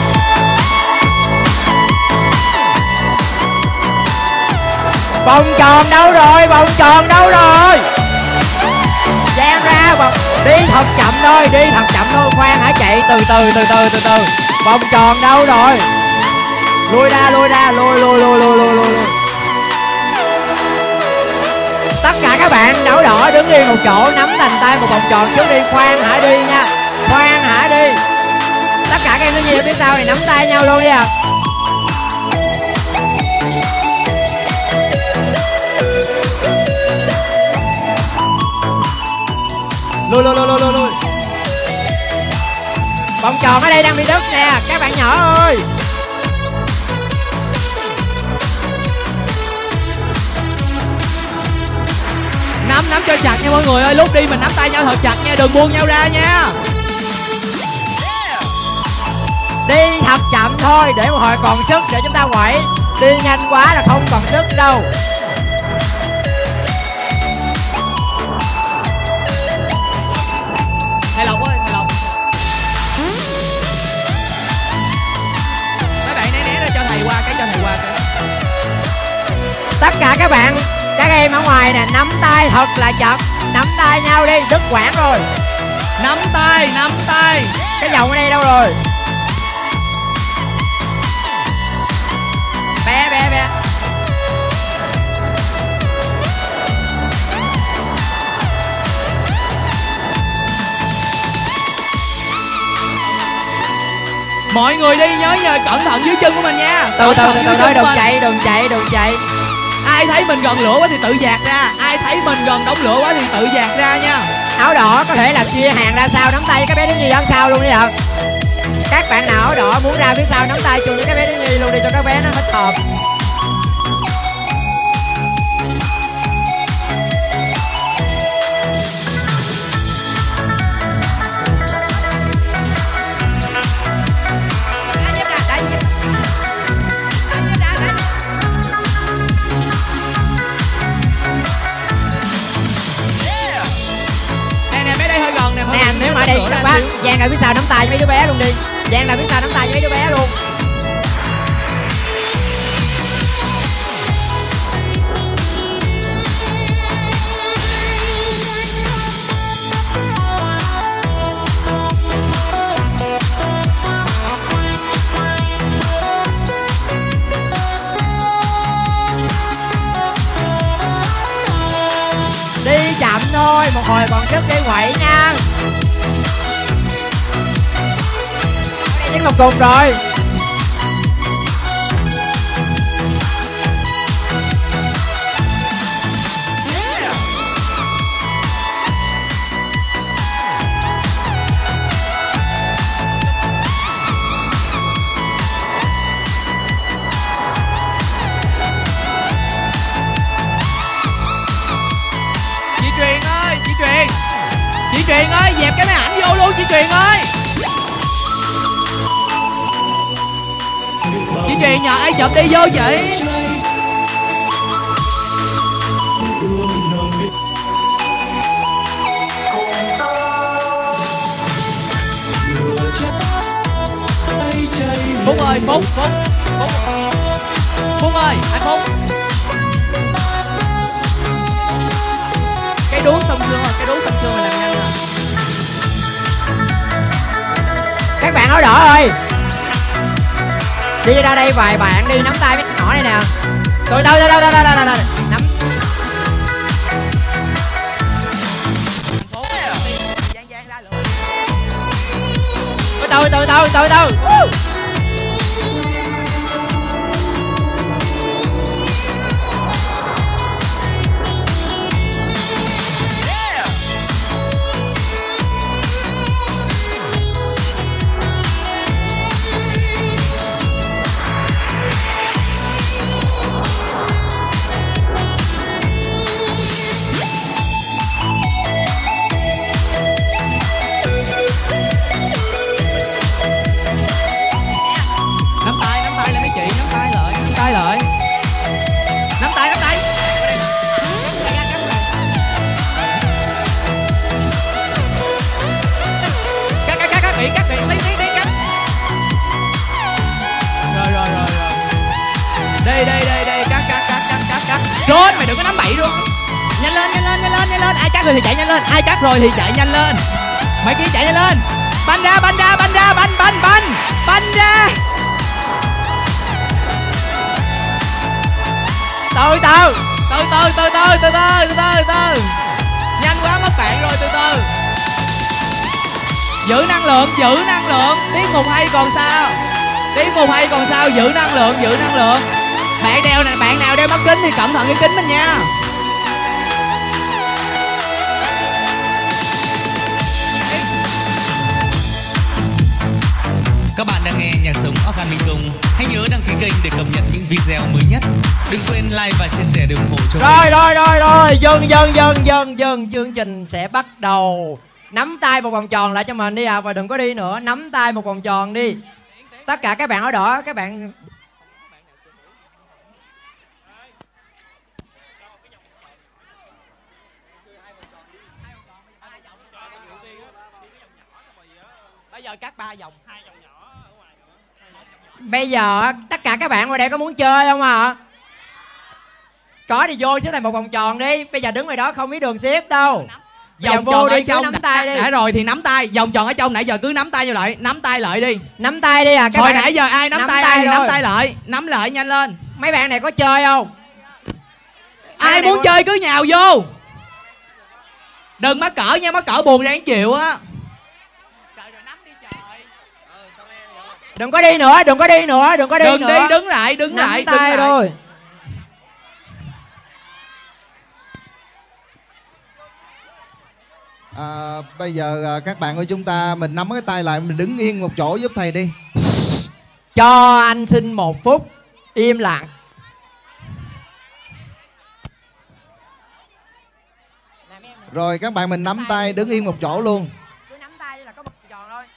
Vòng tròn đâu rồi, vòng tròn đâu rồi? Dang ra, vòng đi thật chậm thôi, đi thật chậm thôi, khoan hãy chạy từ từ từ từ từ từ. Vòng tròn đâu rồi? Lui ra, lui ra, lui lui lui lui lui lui. Tất cả các bạn áo đỏ đứng yên một chỗ, nắm thành tay một vòng tròn trước đi, khoan hãy đi nha, khoan hãy đi. Tất cả các em thiếu nhi ở phía sau này nắm tay nhau luôn đi ạ. Lui lui lui lui lui. Vòng tròn ở đây đang bị đứt nè các bạn nhỏ ơi. Nắm nắm cho chặt nha mọi người ơi, lúc đi mình nắm tay nhau thật chặt nha, đừng buông nhau ra nha. Đi thật chậm thôi để một hồi còn sức để chúng ta quẩy. Đi nhanh quá là không còn sức đâu. Thầy Lộc ơi, thầy Lộc. Mấy bạn né né ra cho thầy qua, cái cho thầy qua cái. Tất cả các bạn, các em ở ngoài nè, nắm tay thật là chặt, nắm tay nhau đi, đứt quãng rồi. Nắm tay, nắm tay. Cái vòng ở đây đâu rồi? Bé bé bé. Mọi người đi nhớ nhờ cẩn thận dưới chân của mình nha. Từ từ từ từ thôi, đừng mình. chạy, đừng chạy, đừng chạy. Ai thấy mình gần lửa quá thì tự dạt ra, ai thấy mình gần đống lửa quá thì tự dạt ra nha. Áo đỏ có thể làm chia hàng ra sau, nắm tay với các bé thiếu nhi đằng sau luôn đi ạ. Các bạn nào áo đỏ muốn ra phía sau nắm tay chung với các bé thiếu nhi luôn đi cho các bé nó hết hồn. Nè, nếu mà đây các bác Giang ra phía sau nắm tay với mấy đứa bé luôn đi. Giang ra phía sau nắm tay với mấy đứa bé luôn. Đi chậm thôi, một hồi còn sức đi quậy nha. Ở đây dính một cục rồi. Truyền ơi. Chị Truyền nhờ ai chụp đi vô chị. Phúc ơi, Phúc, Phúc, Phúc, Phúc ơi, anh Phúc. Cái đuống xong chưa? Cái đuống xong chưa mà làm nhanh nè. Các bạn áo đỏ ơi, đi ra đây vài bạn đi nắm tay mấy nhỏ này nè. Từ từ từ từ từ từ từ nắm. Từ từ từ từ từ. Tay lại. Nắm tay, nắm tay. Cắt cắt cắt cắt bị cắt bị tí tí tí cắt. Rồi rồi rồi rồi. Đây đây đây đây cắt cắt cắt cắt cắt cắt. Trốn mày đừng có nắm bậy luôn. Nhanh lên nhanh lên nhanh lên nhanh lên. Ai cắt rồi thì chạy nhanh lên. Ai cắt rồi thì chạy nhanh lên. Mày kia chạy nhanh lên. Banh ra banh ra banh ra banh banh banh. Banh ra. Từ từ từ từ từ từ từ từ từ từ nhanh quá mất bạn rồi. Từ từ giữ năng lượng giữ năng lượng. Tiết mục hay còn sao, tiết mục hay còn sao. Giữ năng lượng giữ năng lượng. Bạn đeo này, bạn nào đeo mắt kính thì cẩn thận cái kính mình nha. Các bạn đang nghe nhạc sống Organ Minh Tùng. Hãy nhớ đăng ký kênh để cập nhật những video mới nhất. Đừng quên like và chia sẻ để ủng hộ cho Rồi rồi rồi rồi, dần dần dần dần dần chương trình sẽ bắt đầu. Nắm tay một vòng tròn lại cho mình đi à. Và đừng có đi nữa, nắm tay một vòng tròn đi. Tất cả các bạn áo đỏ, các bạn bây giờ cắt ba vòng. Bây giờ tất cả các bạn ngoài đây có muốn chơi không ạ? À? Có thì vô xếp thành một vòng tròn đi. Bây giờ đứng ngoài đó không biết đường xếp đâu. Vòng vô đi, ở trong nắm tay đã, đi. đã rồi thì nắm tay. Vòng tròn ở trong nãy giờ cứ nắm tay vô lại. Nắm tay lại đi. Nắm tay đi à các Hồi bạn. nãy giờ ai nắm, nắm tay, tay ai thì nắm tay lại. Nắm lại nhanh lên. Mấy bạn này có chơi không? Ai, ai muốn có... chơi cứ nhào vô. Đừng mắc cỡ nha, mắc cỡ buồn ráng chịu á. Đừng có đi nữa, đừng có đi nữa, đừng có đi đừng nữa. Đừng đi, đứng lại, đứng nắm lại, tay đứng lại. Thôi. À, bây giờ các bạn của chúng ta mình nắm cái tay lại, mình đứng yên một chỗ giúp thầy đi. Cho anh xin một phút im lặng. Rồi các bạn mình nắm tay đứng yên một chỗ luôn. Cứ nắm tay là có một tròn thôi.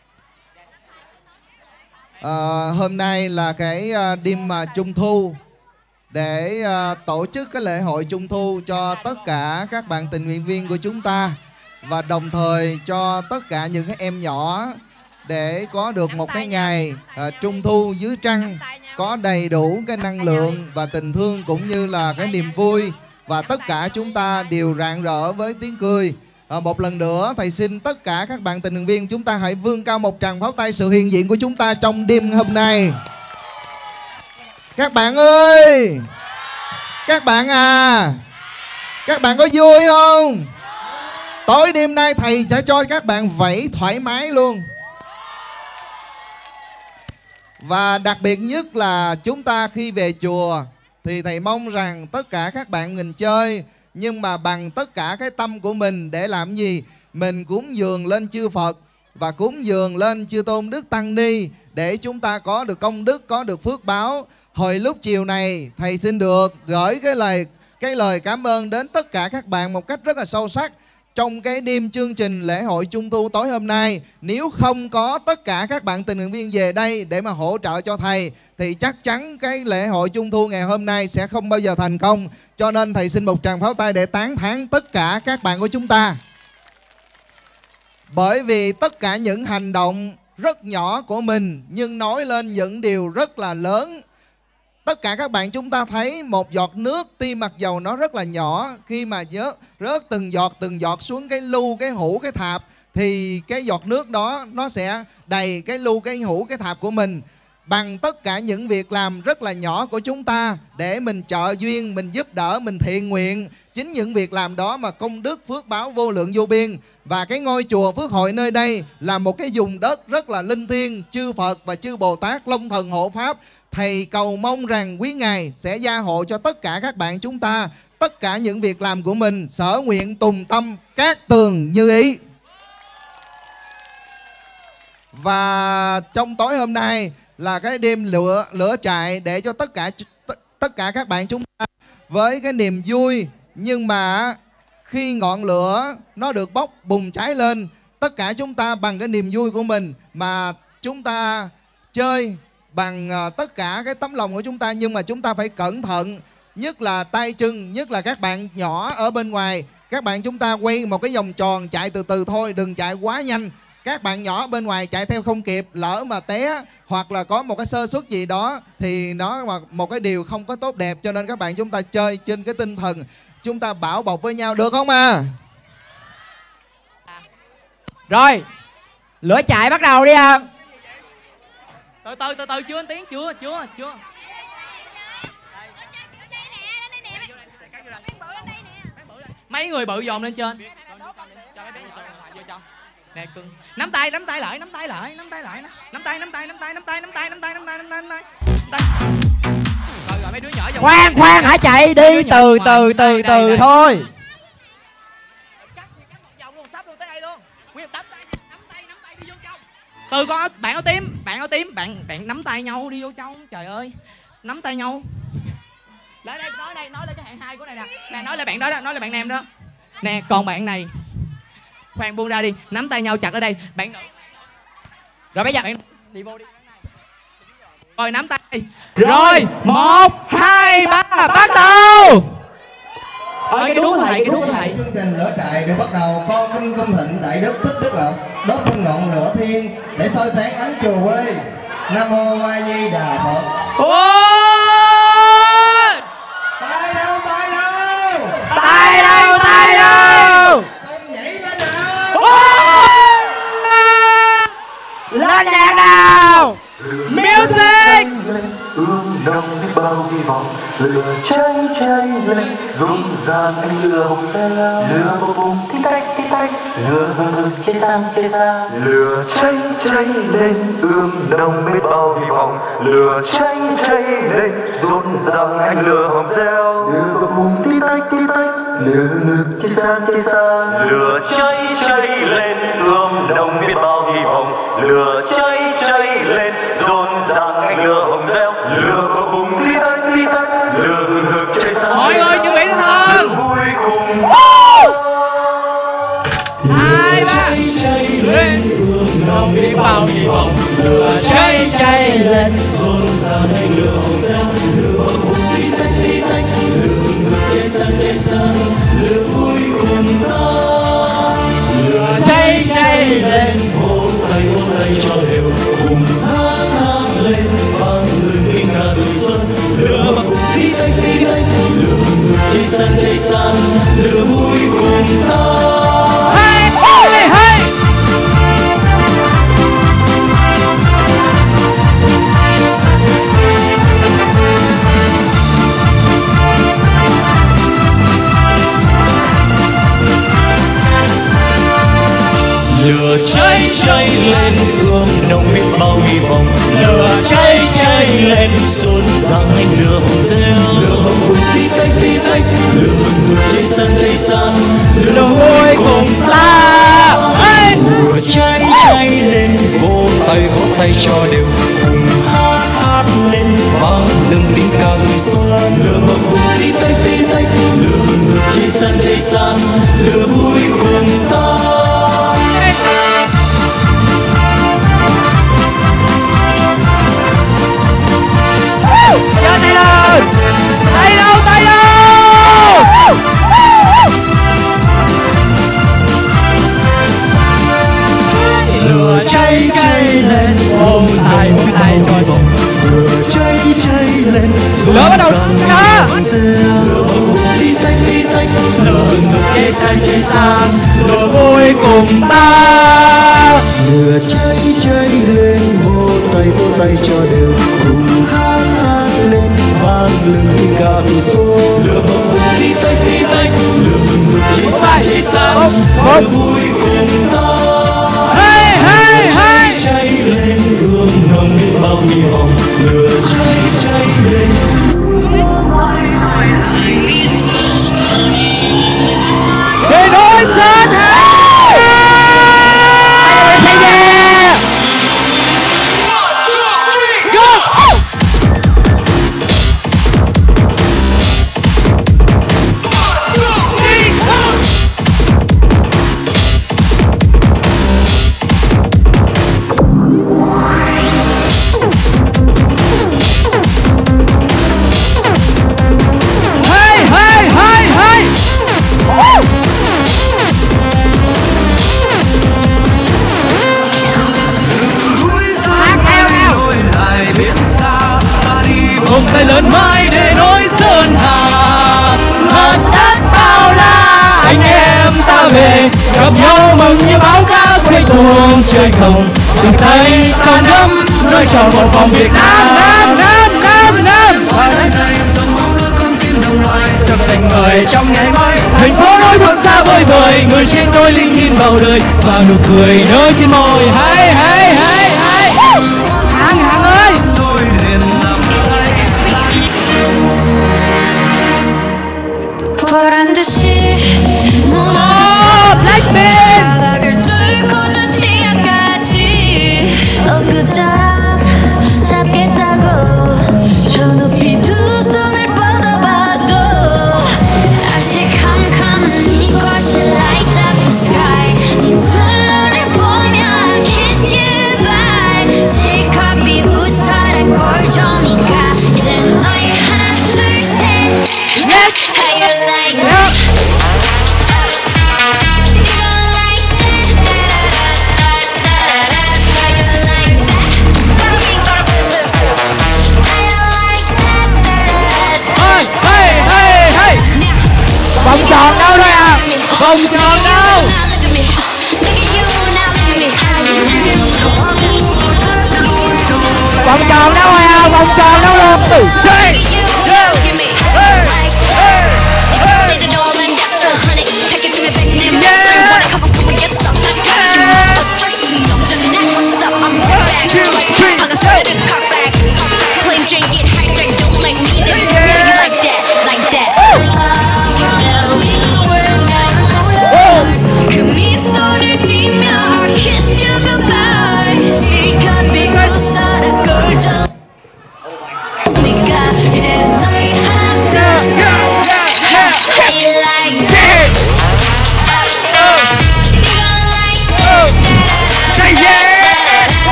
À, hôm nay là cái uh, đêm uh, Trung Thu để uh, tổ chức cái lễ hội Trung Thu cho tất cả các bạn tình nguyện viên của chúng ta, và đồng thời cho tất cả những cái em nhỏ để có được một cái ngày uh, Trung Thu dưới trăng, có đầy đủ cái năng lượng và tình thương cũng như là cái niềm vui, và tất cả chúng ta đều rạng rỡ với tiếng cười. À, một lần nữa thầy xin tất cả các bạn tình nguyện viên chúng ta hãy vươn cao một tràng pháo tay sự hiện diện của chúng ta trong đêm hôm nay. Các bạn ơi, các bạn à, các bạn có vui không? Tối đêm nay thầy sẽ cho các bạn vẫy thoải mái luôn. Và đặc biệt nhất là chúng ta khi về chùa thì thầy mong rằng tất cả các bạn mình chơi, nhưng mà bằng tất cả cái tâm của mình để làm gì? Mình cúng dường lên chư Phật và cúng dường lên chư Tôn Đức Tăng Ni để chúng ta có được công đức, có được phước báo. Hồi lúc chiều này thầy xin được gửi cái lời cái lời cảm ơn đến tất cả các bạn một cách rất là sâu sắc. trong cái đêm chương trình lễ hội Trung thu tối hôm nay, nếu không có tất cả các bạn tình nguyện viên về đây để mà hỗ trợ cho thầy thì chắc chắn cái lễ hội Trung thu ngày hôm nay sẽ không bao giờ thành công. Cho nên thầy xin một tràng pháo tay để tán thán tất cả các bạn của chúng ta. Bởi vì tất cả những hành động rất nhỏ của mình nhưng nói lên những điều rất là lớn. Tất cả các bạn chúng ta thấy một giọt nước tuy mặc dầu nó rất là nhỏ, khi mà rớt, rớt từng giọt từng giọt xuống cái lu, cái hũ, cái thạp thì cái giọt nước đó nó sẽ đầy cái lu, cái hũ, cái thạp của mình. Bằng tất cả những việc làm rất là nhỏ của chúng ta để mình trợ duyên, mình giúp đỡ, mình thiện nguyện, chính những việc làm đó mà công đức phước báo vô lượng vô biên. Và cái ngôi chùa Phước Hội nơi đây là một cái vùng đất rất là linh thiêng, chư Phật và chư Bồ Tát long thần hộ pháp. Thầy cầu mong rằng quý Ngài sẽ gia hộ cho tất cả các bạn chúng ta, tất cả những việc làm của mình sở nguyện tùng tâm cát tường như ý. Và trong tối hôm nay là cái đêm lửa lửa trại để cho tất cả tất cả các bạn chúng ta với cái niềm vui, nhưng mà khi ngọn lửa nó được bốc bùng cháy lên, tất cả chúng ta bằng cái niềm vui của mình mà chúng ta chơi bằng tất cả cái tấm lòng của chúng ta, nhưng mà chúng ta phải cẩn thận, nhất là tay chân, nhất là các bạn nhỏ ở bên ngoài. Các bạn chúng ta quay một cái vòng tròn, chạy từ từ thôi, đừng chạy quá nhanh. Các bạn nhỏ bên ngoài chạy theo không kịp, lỡ mà té hoặc là có một cái sơ suất gì đó thì nó là một cái điều không có tốt đẹp. Cho nên các bạn chúng ta chơi trên cái tinh thần chúng ta bảo bọc với nhau, được không à? Rồi, lửa chạy bắt đầu đi à. Từ từ từ từ chưa anh Tiến, chưa chưa chưa. Mấy người bự dồn lên trên. Nè cưng. Nắm tay, nắm tay lại, nắm tay lại, nắm tay lại, nắm tay, nắm tay, nắm tay, nắm tay, nắm tay, nắm tay, nắm tay, nắm tay, nắm tay. Tay. Rồi rồi mấy đứa nhỏ. Khoan khoan hãy chạy đi từ từ từ từ thôi. Từ con bạn áo tím, bạn áo tím, bạn bạn nắm tay nhau đi vô trong, trời ơi. Nắm tay nhau. Lại đây, nói đây, nói lên cái hạng hai của này nè. Nè nói lại bạn đó đó, nói lại bạn nam đó. Nè, còn bạn này. Khoan buông ra đi, nắm tay nhau chặt ở đây, bạn nữ. Rồi bây giờ bạn đi vô đi. Rồi nắm tay. Rồi, một, hai, ba, bắt đầu. Ở cái đuốc của thầy, cái đuốc của thầy. Chương trình lửa trại được bắt đầu. Con kinh cung thịnh đại đức thích đức lộc đốt phân ngọn lửa thiên để soi sáng ánh chùa quê. Nam mô A Di Đà Phật. Tay đâu, tay đâu, tay đâu, tay đâu. Con nhảy lên nào. Lên nhạc nào. Music. Ương nồng biết bao hy vọng, lửa cháy cháy lên, rung ràn ánh lửa hồng xe lao, lửa bốc bùng tí tách tí tách, lửa hừng hực cháy sang cháy sang, lửa cháy cháy lên, ương nồng biết bao hy vọng, lửa cháy cháy lên, rộn ràng ánh lửa hồng reo, lửa bốc bùng tí tách tí tách, lửa hừng hực cháy sang cháy sang, lửa cháy cháy lên, ương nồng biết bao hy vọng, lửa cháy cháy lên, rộn ràng ánh lửa hồng reo, lửa bốc bùng tí tách tí tách, lửa hừng hực cháy sáng. Mọi người chuẩn bị tinh thần. Vui cùng. Hai ba. Cháy cháy lên, ương nồng biết bao hy vọng, lửa cháy cháy lên, rộn ràng ánh lửa hồng reo, lửa bốc bùng tí tách tí tách, lửa hừng hực cháy sáng cháy sáng, lửa vui cùng ta. Lửa cháy cháy lên, vỗ tay vỗ tay cho đều, cùng hát hát lên, vang lên tiếng ca tuổi xuân. Lửa bốc bùng tí tách tí tách, lửa hừng hực cháy sáng cháy sáng, lửa vui cùng ta. Hey, hey, hey. Lửa cháy cháy lên, ương nồng biết bao hy vọng, lửa cháy cháy lên, rộn ràng ánh lửa hồng reo, lửa hồng bùng tí tách tí tách, lửa hừng hực cháy sáng cháy sáng, lửa vui cùng ta. Lửa cháy cháy lên, vỗ tay vỗ tay cho đều, cùng hát hát lên, vang lừng tiếng ca tuổi xuân. Lửa hồng bùng tí tách tí tách, lửa hừng ngực cháy sáng cháy sáng lửa vui cùng ta. Giơ tay lên, tay đâu, tay đâu. Lửa cháy cháy lên, ôm hai biết bao hy vọng. Lửa cháy cháy lên, rộn ràng tiếng reo. Lửa bùng đi tách đi tách, lửa ngực cháy sáng cháy sáng, lửa vui cùng ta. Lửa cháy cháy lên, vỗ tay vỗ tay cho đều, cùng hát hát lên vang lừng tiếng ca từ số. Lửa bùng đi tách đi tách, lửa ngực cháy sáng cháy sáng, lửa vui cùng ta. Cháy cháy lên ươm nồng biết bao hy vọng, lửa cháy cháy lên. Để nối sơn hà. Tay lớn mãi để nối sơn hà, hòn đất bao la anh em ta về gặp nhau mừng như báo cá quay cuồng trời rồng tình say son đắm nơi tròn một phòng Việt Nam. Nam Nam Nam Nam và nơi này dòng máu nước con tim đồng loài dập thành người trong ngày mai. Thành phố nối buồn xa vời vời, người trên tôi linh nhìn vào đời và nụ cười nơi trên môi. Hay hay hay hay Hàng Hàng ơi, tôi liền nắm tay. 보란 듯이 무너졌어 바닥을 뚫고 저 지하까지 엊그처럼 잡겠다고 저 높이 두 손을 뻗어봐도 다시 캄캄한 이곳을 light up the sky 네 두 눈을 보며 kiss you bye 실컷 비웃어라 꼴좋으니까 이제 너희 하나 둘 셋 How you like that? You gon' like that? How you like that? How you like that? Hey hey hey. Vòng tròn đâu rồi à? Vòng tròn đâu? Vòng tròn đâu rồi à? Vòng tròn đâu rồi? Say.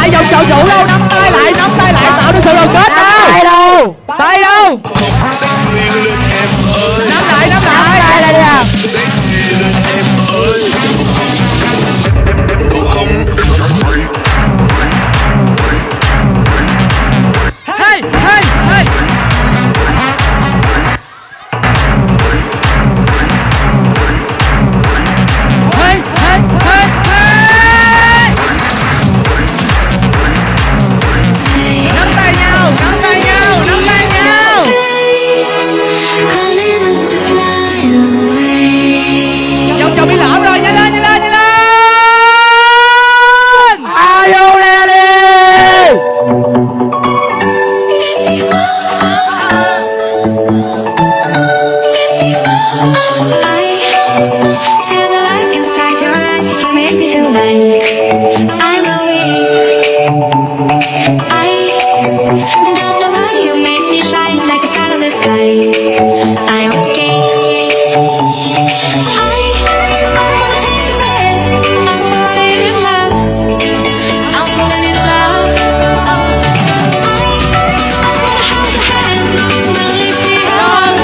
lại vòng tròn trụ đâu, nắm tay lại, nắm tay lại tạo nên sự đoàn kết đâu. Tay đâu? Tay đâu? Nắm lại, nắm lại. Tay đây đi à. Hey, hey, hey. Hey, hey, hey, hey. Nắm tay nhau, nắm tay nhau, nắm tay nhau. Vòng tròn bị lõm rồi, nhanh lên, nhanh lên, nhanh lên. Are you ready? There's a light inside your eyes, you make me feel like I'm awake. I don't know why you make me shine like a star in the sky. I'm okay. I wanna take a breath. I'm falling in love. I'm falling in love. I wanna hold your hand and lift me up.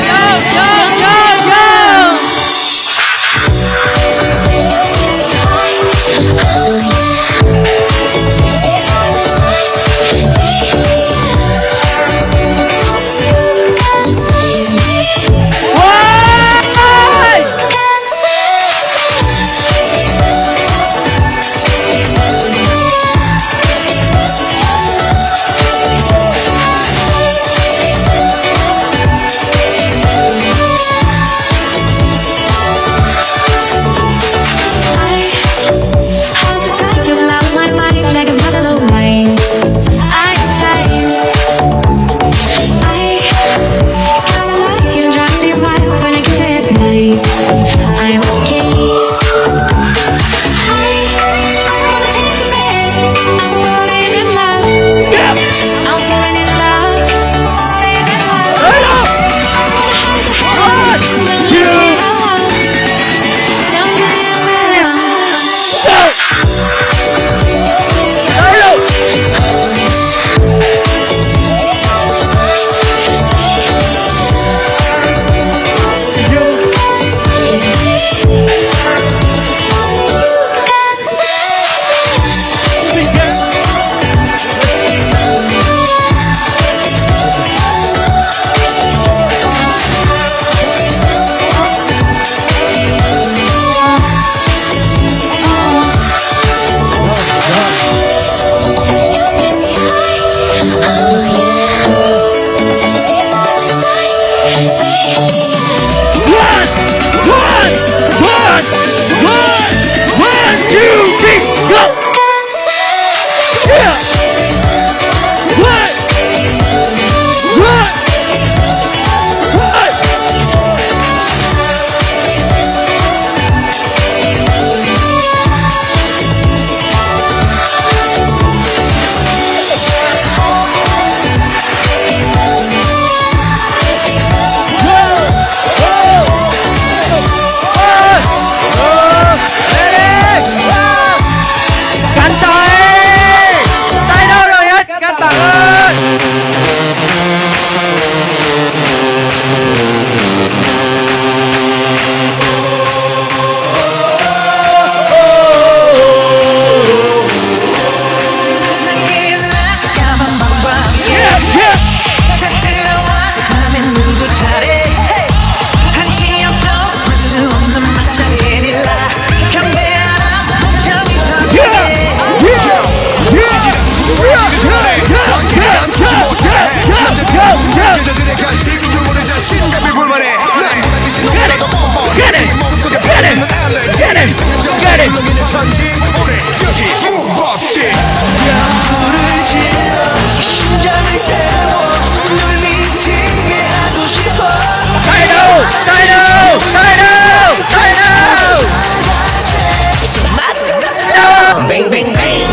Bang bang bang.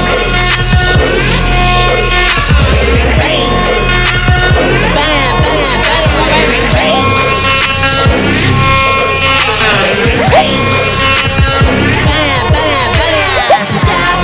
Bang bang bang.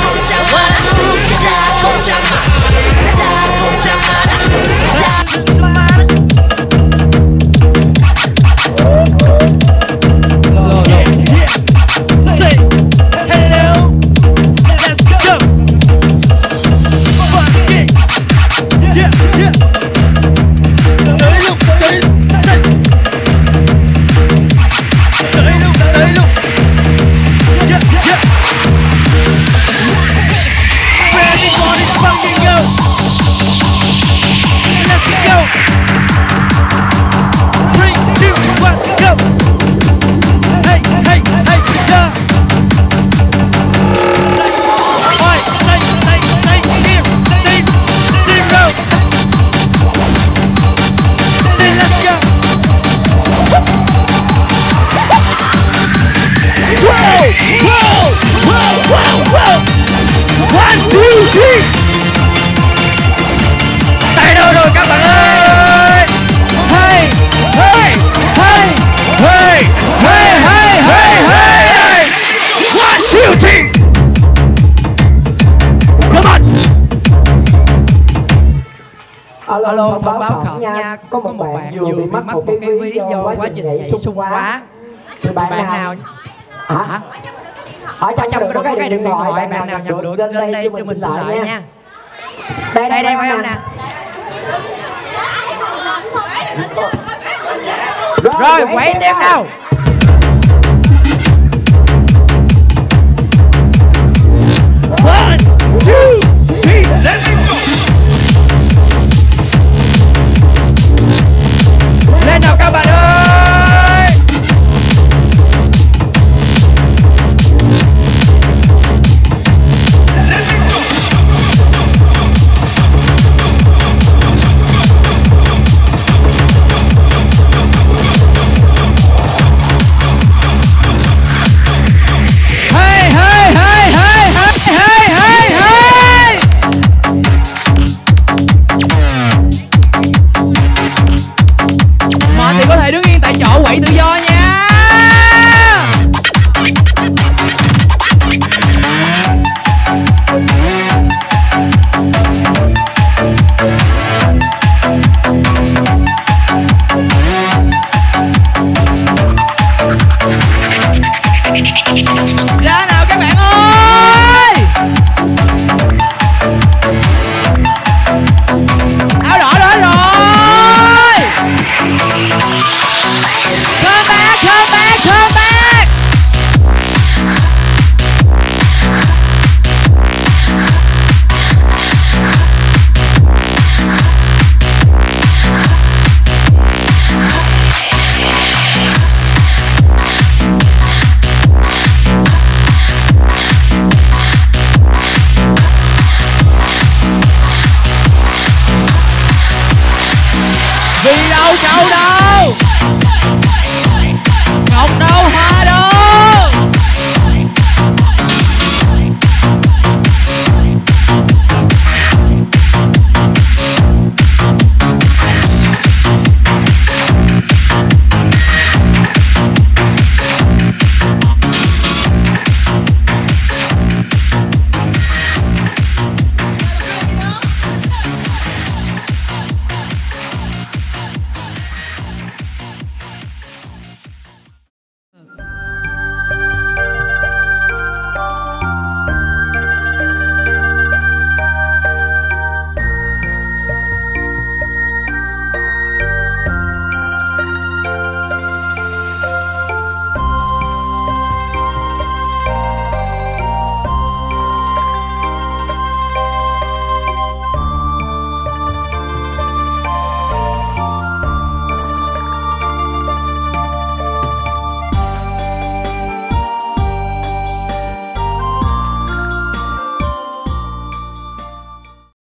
alo thông báo khẩn nha, có một bạn vừa bị mắc một cái ví do quá trình nhảy sung quá. Thì bạn nào hả? Ở trong trong có cái điện thoại, bạn nào nhận được lên đây cho mình xin lại nha. Đây đây đây phải không nè? Rồi quẩy tiếng nào. One, two.